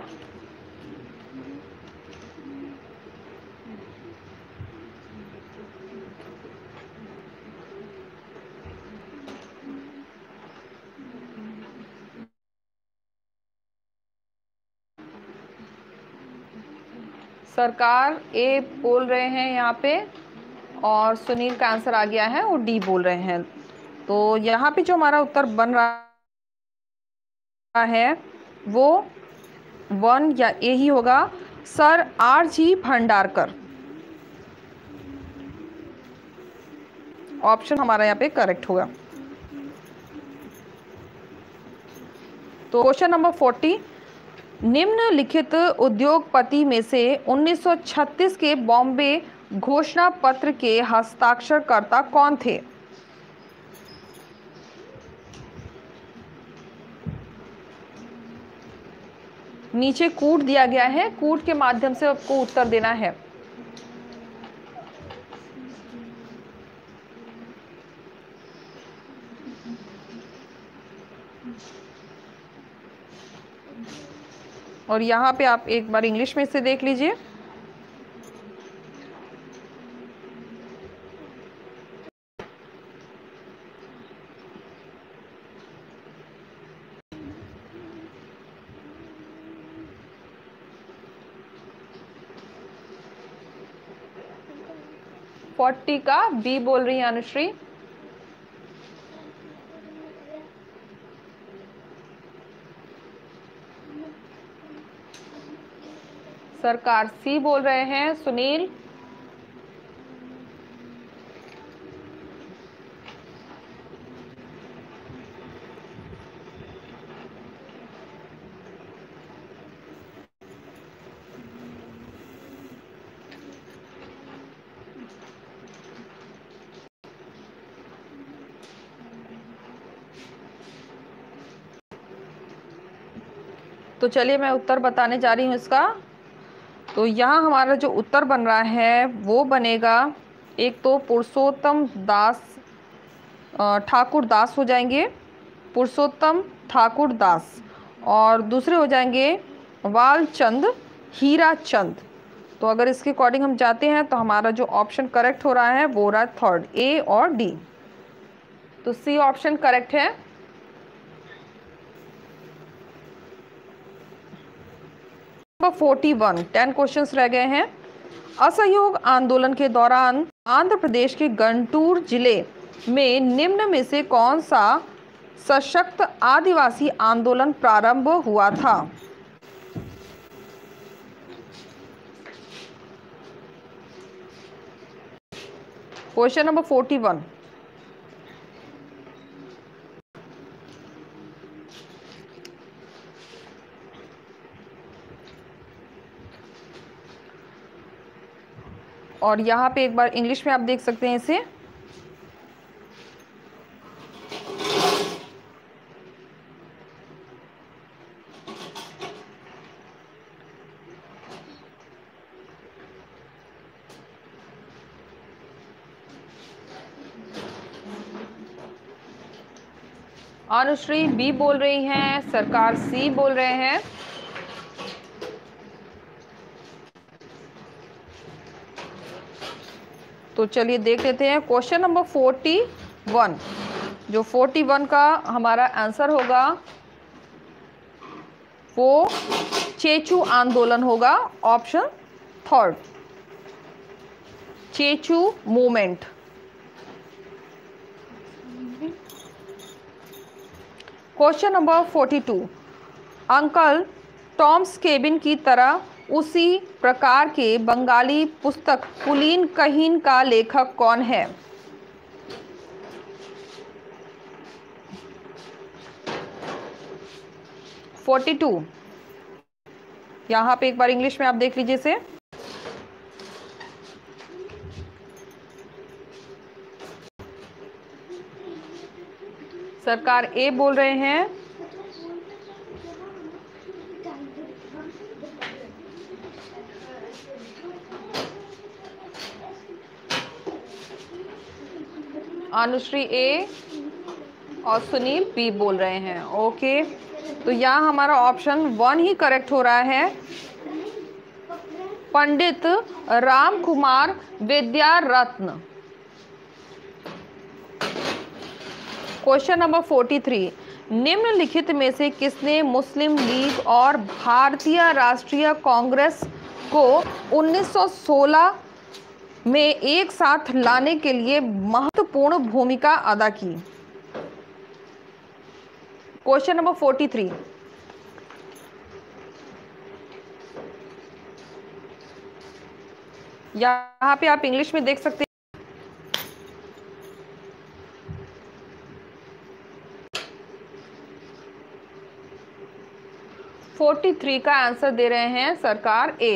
सरकार ए बोल रहे हैं यहाँ पे और सुनील का आंसर आ गया है, वो डी बोल रहे हैं। तो यहाँ पे जो हमारा उत्तर बन रहा है वो वन या ए ही होगा, sir R G Bhandarkar. Option हमारा यहाँ पे करेक्ट होगा। तो क्वेश्चन नंबर फोर्टी, निम्नलिखित उद्योगपति में से उन्नीस सौ छत्तीस के बॉम्बे घोषणा पत्र के हस्ताक्षरकर्ता कौन थे? नीचे कूट दिया गया है, कूट के माध्यम से आपको उत्तर देना है। और यहाँ पे आप एक बार इंग्लिश में से देख लीजिए। फोर्टी का बी बोल रही है अनुश्री। सरकार सी बोल रहे हैं सुनील। तो चलिए मैं उत्तर बताने जा रही हूँ इसका। तो यहाँ हमारा जो उत्तर बन रहा है वो बनेगा, एक तो पुरुषोत्तम दास ठाकुर दास हो जाएंगे, पुरुषोत्तम ठाकुर दास, और दूसरे हो जाएंगे वालचंद हीरा चंद। तो अगर इसके अकॉर्डिंग हम जाते हैं तो हमारा जो ऑप्शन करेक्ट हो रहा है वो रहा थर्ड, ए और डी। तो सी ऑप्शन करेक्ट है। Number forty one, ten questions रह गए हैं। असहयोग आंदोलन के दौरान आंध्र प्रदेश के गंटूर जिले में निम्न में से कौन सा सशक्त आदिवासी आंदोलन प्रारंभ हुआ था? क्वेश्चन नंबर फोर्टी वन, और यहाँ पे एक बार इंग्लिश में आप देख सकते हैं इसे। अनुश्री बी बोल रही हैं, सरकार सी बोल रहे हैं। तो चलिए देख लेते हैं क्वेश्चन नंबर फोर्टी वन। जो फोर्टी वन का हमारा आंसर होगा वो चेचू आंदोलन होगा, option third, Chechu movement. Question number forty two, uncle Tom's cabin की तरह उसी प्रकार के बंगाली पुस्तक कुलीन कहीन का लेखक कौन है? फोर्टी टू, यहाँ पे एक बार इंग्लिश में आप देख लीजिए इसे। सरकार ए बोल रहे हैं, अनुश्री ए और सुनील बी बोल रहे हैं। ओके, तो यहाँ हमारा ऑप्शन वन ही करेक्ट हो रहा है, Pandit Ram Kumar Vidyaratna. Question number forty three, निम्नलिखित में से किसने मुस्लिम लीग और भारतीय राष्ट्रीय कांग्रेस को उन्नीस सौ सोलह में एक साथ लाने के लिए महत्वपूर्ण भूमिका अदा की? क्वेश्चन नंबर फोर्टी थ्री, यहाँ पे आप इंग्लिश में देख सकते हैं। फोर्टी थ्री का आंसर दे रहे हैं सरकार ए।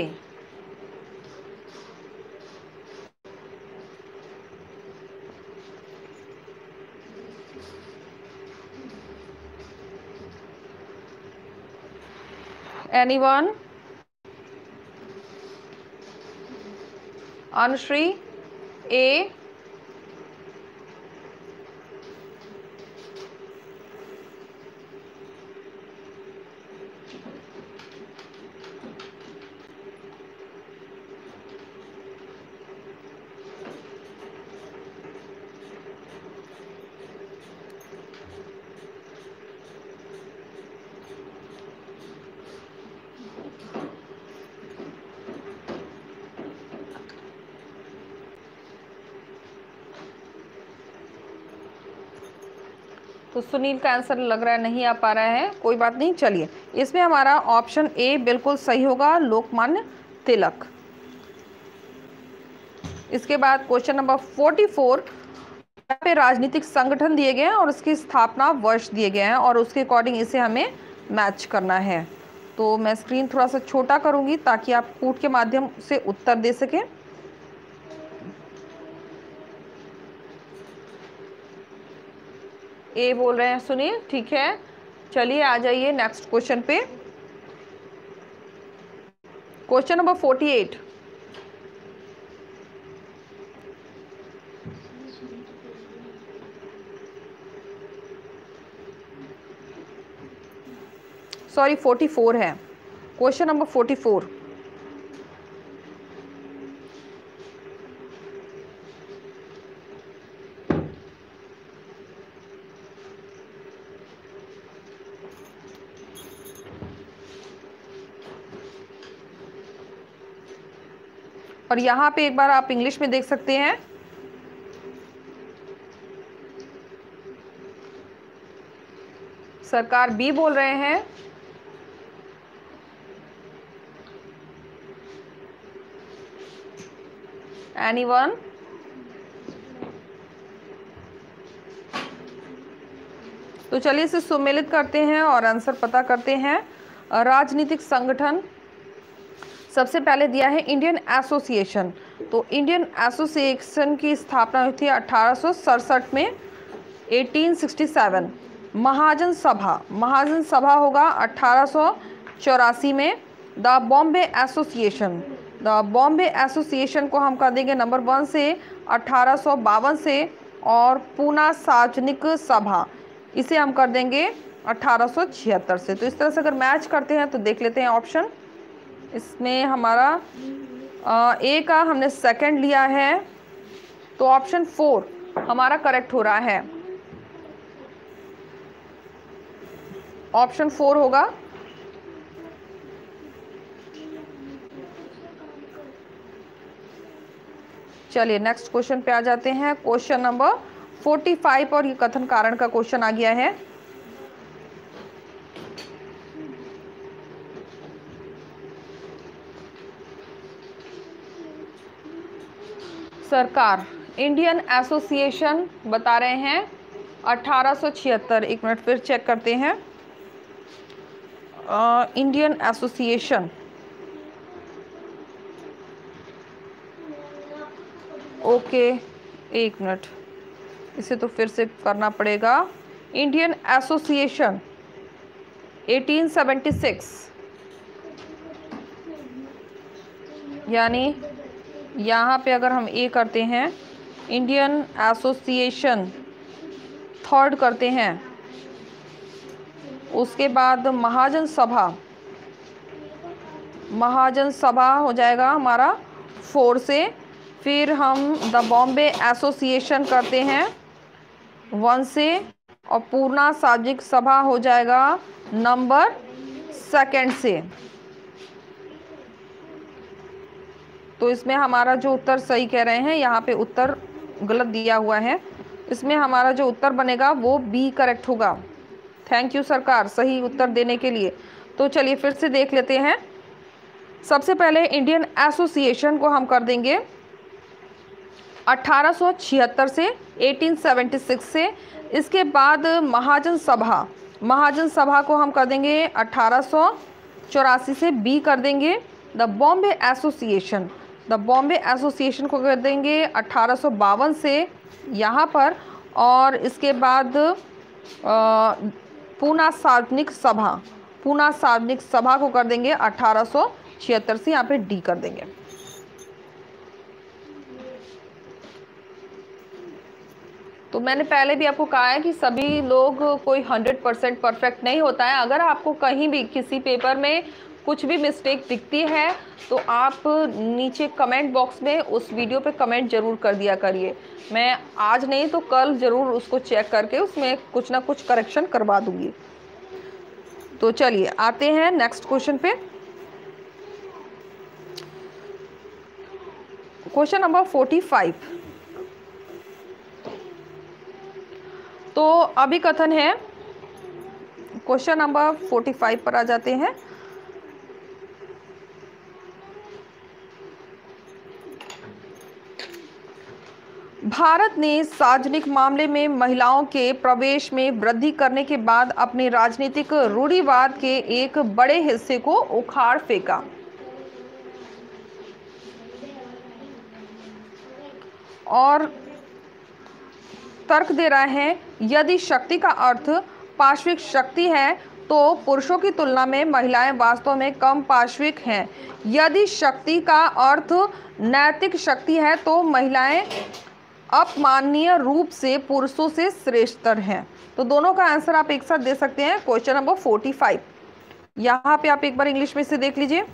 एनीवन? अनुश्री ए, तो सुनील का आंसर लग रहा है नहीं आ पा रहा है, कोई बात नहीं। चलिए, इसमें हमारा ऑप्शन ए बिल्कुल सही होगा, लोकमान्य तिलक। इसके बाद क्वेश्चन नंबर फोर्टी फोर पे राजनीतिक संगठन दिए गए हैं और उसकी स्थापना वर्ष दिए गए हैं और उसके अकॉर्डिंग इसे हमें मैच करना है। तो मैं स्क्रीन थोड़ा सा छोटा करूंगी ताकि आप कूट के माध्यम से उत्तर दे सकें। ए बोल रहे हैं सुनील, ठीक है। चलिए आ जाइए नेक्स्ट क्वेश्चन पे। Question number forty eight, sorry forty four है। क्वेश्चन नंबर फोर्टी फोर, और यहाँ पे एक बार आप इंग्लिश में देख सकते हैं। सरकार बी बोल रहे हैं, एनीवन? तो चलिए इसे सुमेलित करते हैं और आंसर पता करते हैं। राजनीतिक संगठन सबसे पहले दिया है इंडियन एसोसिएशन। तो इंडियन एसोसिएशन की स्थापना हुई थी अठारह सौ सड़सठ में, अठारह सौ सड़सठ। महाजन सभा, महाजन सभा होगा अठारह सौ चौरासी में। The Bombay association, the Bombay association को हम कर देंगे नंबर वन से अठारह सौ बावन से। और पूना सार्वजनिक सभा, इसे हम कर देंगे अठारह सौ छिहत्तर से। तो इस तरह से अगर मैच करते हैं तो देख लेते हैं ऑप्शन। इसमें हमारा ए का हमने सेकंड लिया है, तो ऑप्शन फोर हमारा करेक्ट हो रहा है। ऑप्शन फोर होगा। चलिए नेक्स्ट क्वेश्चन पे आ जाते हैं। क्वेश्चन नंबर फोर्टी फाइव और ये कथन कारण का क्वेश्चन आ गया है। सरकार इंडियन एसोसिएशन बता रहे हैं अठारह सौ छिहत्तर। एक मिनट फिर चेक करते हैं। इंडियन एसोसिएशन, ओके एक मिनट, इसे तो फिर से करना पड़ेगा। इंडियन एसोसिएशन अठारह सौ छिहत्तर, यानी यहाँ पे अगर हम ए करते हैं, इंडियन एसोसिएशन थर्ड करते हैं, उसके बाद महाजन सभा, महाजन सभा हो जाएगा हमारा फोर से। फिर हम द बॉम्बे एसोसिएशन करते हैं वन से, और पूर्णा सार्वजनिक सभा हो जाएगा नंबर सेकंड से। तो इसमें हमारा जो उत्तर सही कह रहे हैं, यहाँ पे उत्तर गलत दिया हुआ है, इसमें हमारा जो उत्तर बनेगा वो बी करेक्ट होगा। थैंक यू सरकार सही उत्तर देने के लिए। तो चलिए फिर से देख लेते हैं। सबसे पहले इंडियन एसोसिएशन को हम कर देंगे अठारह सौ छिहत्तर से, अठारह सौ छिहत्तर से। इसके बाद महाजन सभा, महाजन सभा को हम कर देंगे अठारह सौ चौरासी से, बी कर देंगे। The Bombay association, the Bombay association को कर देंगे अठारह सौ बावन से यहाँ पर। और इसके बाद पूना सार्वजनिक सभा, पूना सार्वजनिक सभा को कर देंगे अठारह सौ छिहत्तर से, यहाँ पे डी कर देंगे। तो मैंने पहले भी आपको कहा है कि सभी लोग कोई हंड्रेड परसेंट परफेक्ट नहीं होता है। अगर आपको कहीं भी किसी पेपर में कुछ भी मिस्टेक दिखती है तो आप नीचे कमेंट बॉक्स में उस वीडियो पे कमेंट ज़रूर कर दिया करिए। मैं आज नहीं तो कल ज़रूर उसको चेक करके उसमें कुछ ना कुछ करेक्शन करवा दूंगी। तो चलिए आते हैं नेक्स्ट क्वेश्चन पे। Question number forty five. तो अभी कथन है, क्वेश्चन नंबर फोर्टी फाइव पर आ जाते हैं। भारत ने सार्वजनिक मामले में महिलाओं के प्रवेश में वृद्धि करने के बाद अपने राजनीतिक रूढ़िवाद के एक बड़े हिस्से को उखाड़ फेंका। और तर्क दे रहा है, यदि शक्ति का अर्थ पार्श्विक शक्ति है तो पुरुषों की तुलना में महिलाएं वास्तव में कम पार्श्विक हैं। यदि शक्ति का अर्थ नैतिक शक्ति है तो महिलाएं अपमाननीय रूप से पुरुषों से श्रेष्ठतर हैं। तो दोनों का आंसर आप एक साथ दे सकते हैं। क्वेश्चन नंबर फोर्टी फाइव, यहाँ पे आप एक बार इंग्लिश में से देख लीजिए।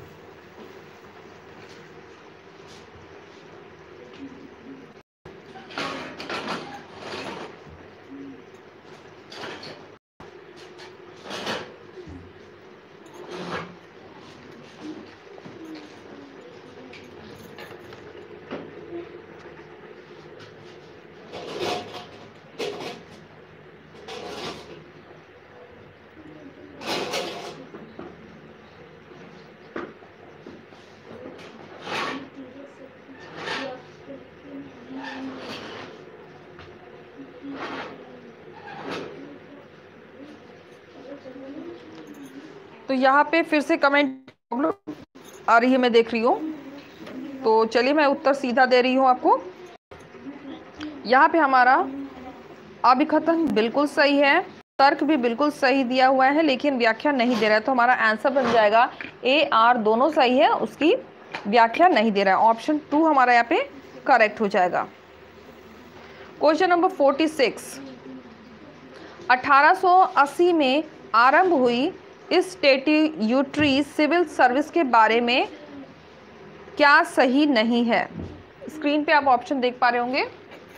तो यहाँ पे फिर से कमेंट आ रही है, मैं देख रही हूँ। तो चलिए मैं उत्तर सीधा दे रही हूँ आपको। यहाँ पे हमारा अभिकथन बिल्कुल सही है, तर्क भी बिल्कुल सही दिया हुआ है, लेकिन व्याख्या नहीं दे रहा है। तो हमारा आंसर बन जाएगा ए आर, दोनों सही है, उसकी व्याख्या नहीं दे रहा है। ऑप्शन टू हमारा यहाँ पे करेक्ट हो जाएगा। Question number forty six. अठारह सौ अस्सी में आरंभ हुई इस स्टैट्यूटरी सिविल सर्विस के बारे में क्या सही नहीं है? स्क्रीन पे आप ऑप्शन देख पा रहे होंगे।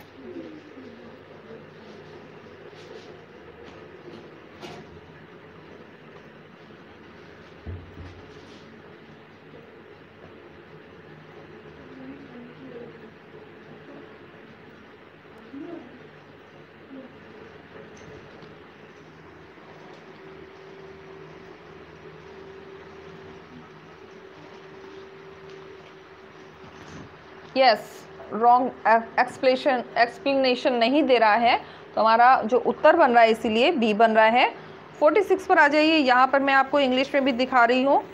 यस, रॉन्ग एक्सप्लेनेशन एक्सप्लेनेशन नहीं दे रहा है, तो हमारा जो उत्तर बन रहा है इसीलिए बी बन रहा है। छियालीस पर आ जाइए। यहाँ पर मैं आपको इंग्लिश में भी दिखा रही हूँ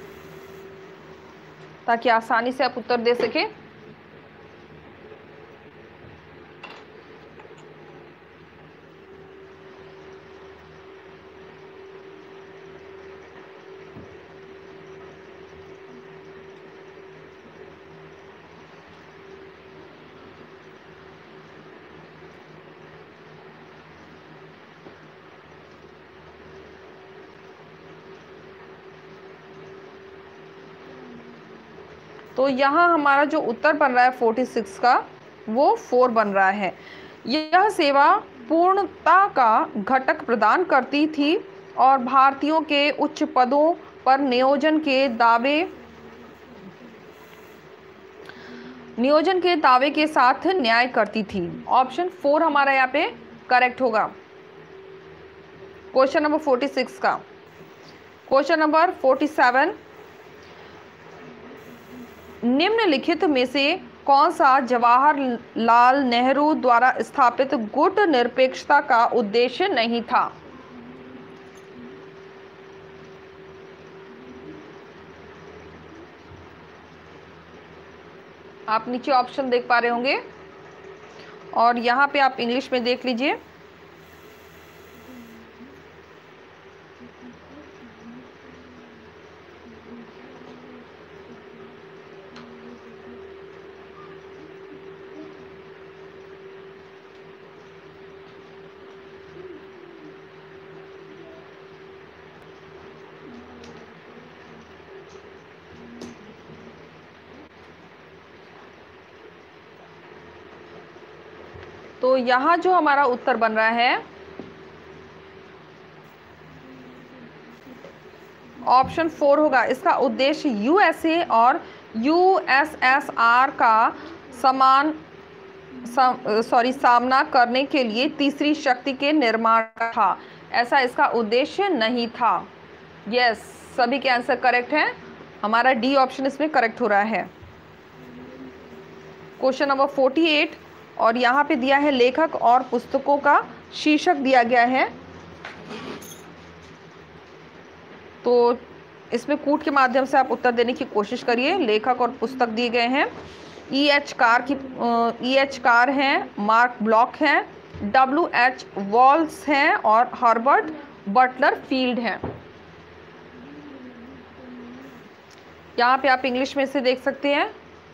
ताकि आसानी से आप उत्तर दे सकें। तो यहाँ हमारा जो उत्तर बन रहा है छियालीस का, वो फोर बन रहा है। यह सेवा पूर्णता का घटक प्रदान करती थी और भारतीयों के उच्च पदों पर नियोजन के दावे नियोजन के दावे के साथ न्याय करती थी। ऑप्शन फोर हमारा यहाँ पे करेक्ट होगा क्वेश्चन नंबर छियालीस का। क्वेश्चन नंबर सैंतालीस, निम्नलिखित में से कौन सा जवाहरलाल नेहरू द्वारा स्थापित गुट निरपेक्षता का उद्देश्य नहीं था? आप नीचे ऑप्शन देख पा रहे होंगे और यहाँ पे आप इंग्लिश में देख लीजिए। तो यहाँ जो हमारा उत्तर बन रहा है ऑप्शन फोर होगा। इसका उद्देश्य यूएसए और यूएसएसआर का समान सॉरी सामना करने के लिए तीसरी शक्ति के निर्माण का था। ऐसा इसका उद्देश्य नहीं था। यस, सभी के आंसर करेक्ट हैं। हमारा डी ऑप्शन इसमें करेक्ट हो रहा है। क्वेश्चन नंबर अड़तालीस, और यहाँ पे दिया है लेखक और पुस्तकों का शीर्षक दिया गया है। तो इसमें कूट के माध्यम से आप उत्तर देने की कोशिश करिए। लेखक और पुस्तक दिए गए हैं। ई एच कार की ई एच कार हैं, मार्क ब्लॉक हैं, डब्ल्यू एच वॉल्स हैं और हर्बर्ट बटलर फील्ड हैं। यहाँ पे आप इंग्लिश में से देख सकते हैं।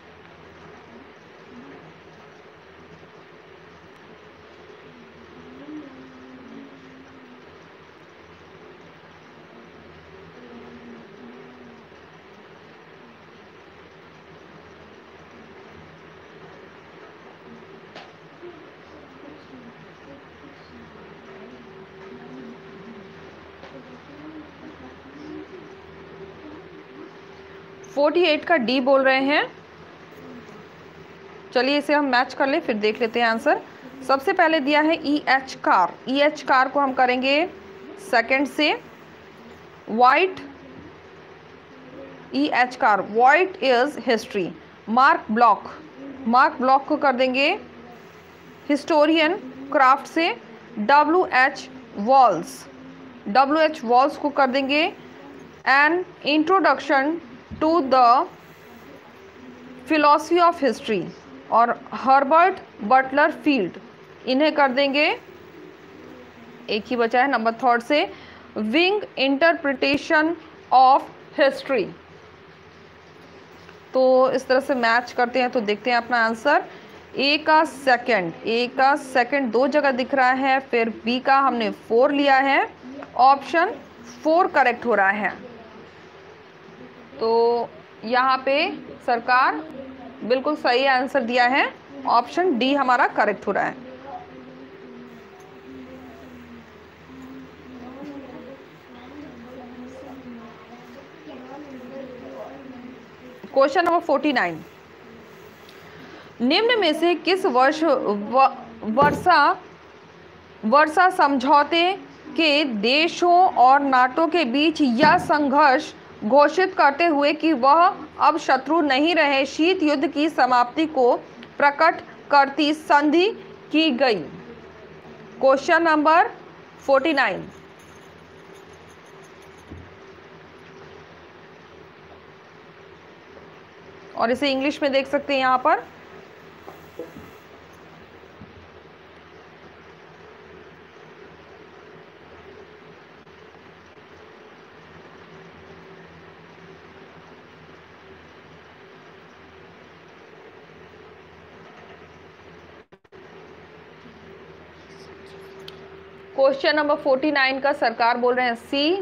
अड़तालीस का डी बोल रहे हैं। चलिए इसे हम मैच कर ले, फिर देख लेते हैं आंसर। सबसे पहले दिया है E H Carr. E H Carr को हम करेंगे सेकंड से। What E H Carr, what is history. Marc Bloch, Marc Bloch को कर देंगे हिस्टोरियन क्राफ्ट से। W H Walsh, W H Walsh को कर देंगे an introduction to the philosophy of history. और हर्बर्ट बटलर फील्ड, इन्हें कर देंगे, एक ही बचा है नंबर थर्ड से, विंग इंटरप्रिटेशन ऑफ हिस्ट्री। तो इस तरह से मैच करते हैं तो देखते हैं अपना आंसर। ए का सेकंड, ए का सेकंड दो जगह दिख रहा है, फिर बी का हमने फोर लिया है, ऑप्शन फोर करेक्ट हो रहा है। तो यहाँ पे सरकार बिल्कुल सही आंसर दिया है, ऑप्शन डी हमारा करेक्ट हो रहा है। क्वेश्चन नंबर फोर्टी नाइन, निम्न में से किस वर्ष व, वर्षा वर्षा समझौते के देशों और नाटो के बीच यह संघर्ष घोषित करते हुए कि वह अब शत्रु नहीं रहे शीत युद्ध की समाप्ति को प्रकट करती संधि की गई? क्वेश्चन नंबर फोर्टी नाइन, और इसे इंग्लिश में देख सकते हैं यहाँ पर। क्वेश्चन नंबर फोर्टी नाइन का सरकार बोल रहे हैं सी।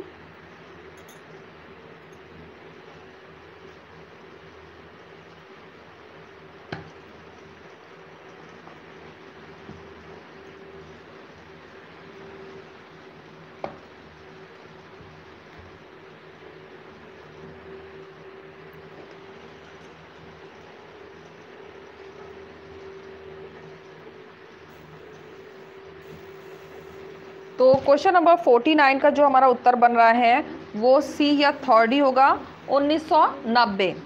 तो क्वेश्चन नंबर फोर्टी नाइन का जो हमारा उत्तर बन रहा है वो सी या थर्ड ही होगा, उन्नीस सौ नब्बे।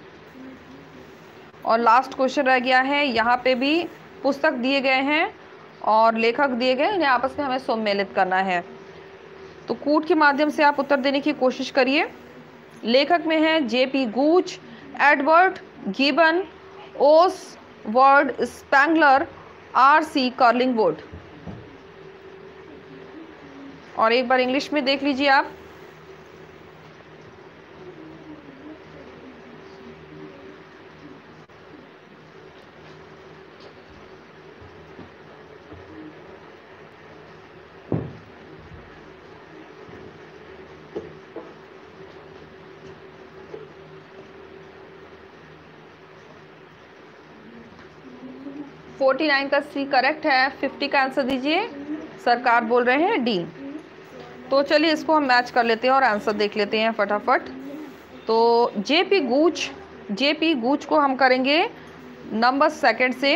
और लास्ट क्वेश्चन रह गया है, यहाँ पे भी पुस्तक दिए गए हैं और लेखक दिए गए, इन्हें आपस में हमें सम्मिलित करना है। तो कूट के माध्यम से आप उत्तर देने की कोशिश करिए। लेखक में है JP Gooch, Edward Gibbon, Oswald Spengler, R C Collingwood. और एक बार इंग्लिश में देख लीजिए आप। फोर्टी नाइन का सी करेक्ट है, फिफ्टी का आंसर दीजिए। सरकार बोल रहे हैं डी। तो चलिए इसको हम मैच कर लेते हैं और आंसर देख लेते हैं फटाफट। तो जेपी गूच, जेपी गूच को हम करेंगे नंबर सेकंड से।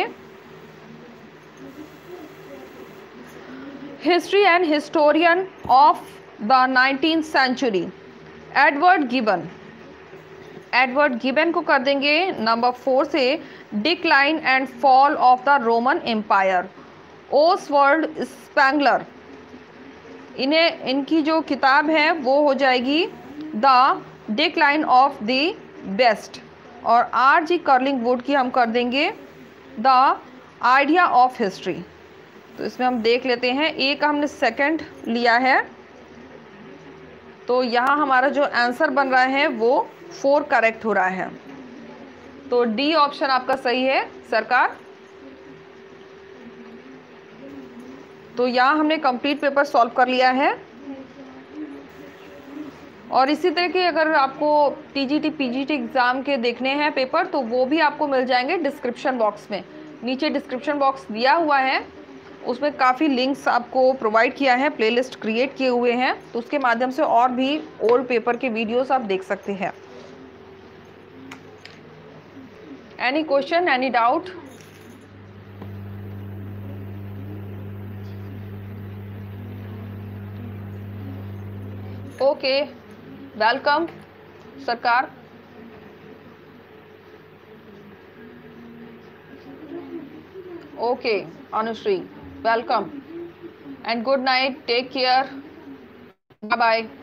History and historian of the nineteenth century, Edward Gibbon, Edward Gibbon को कर देंगे नंबर फोर से। Decline and fall of the Roman empire, Oswald Spengler, इन्हें इनकी जो किताब है वो हो जाएगी the decline of the west. और आर जी कर्लिंगवुड की हम कर देंगे द आइडिया ऑफ हिस्ट्री। तो इसमें हम देख लेते हैं, ए का हमने सेकंड लिया है, तो यहाँ हमारा जो आंसर बन रहा है वो फोर करेक्ट हो रहा है। तो डी ऑप्शन आपका सही है सरकार। तो यहाँ हमने कंप्लीट पेपर सॉल्व कर लिया है। और इसी तरह के अगर आपको टीजीटी पीजीटी एग्ज़ाम के देखने हैं पेपर, तो वो भी आपको मिल जाएंगे डिस्क्रिप्शन बॉक्स में। नीचे डिस्क्रिप्शन बॉक्स दिया हुआ है, उसमें काफ़ी लिंक्स आपको प्रोवाइड किया है, प्लेलिस्ट क्रिएट किए हुए हैं, तो उसके माध्यम से और भी ओल्ड पेपर के वीडियोस आप देख सकते हैं। Any question, any doubt? Okay, welcome Sarkar. Okay Anushree, welcome and good night, take care, bye bye.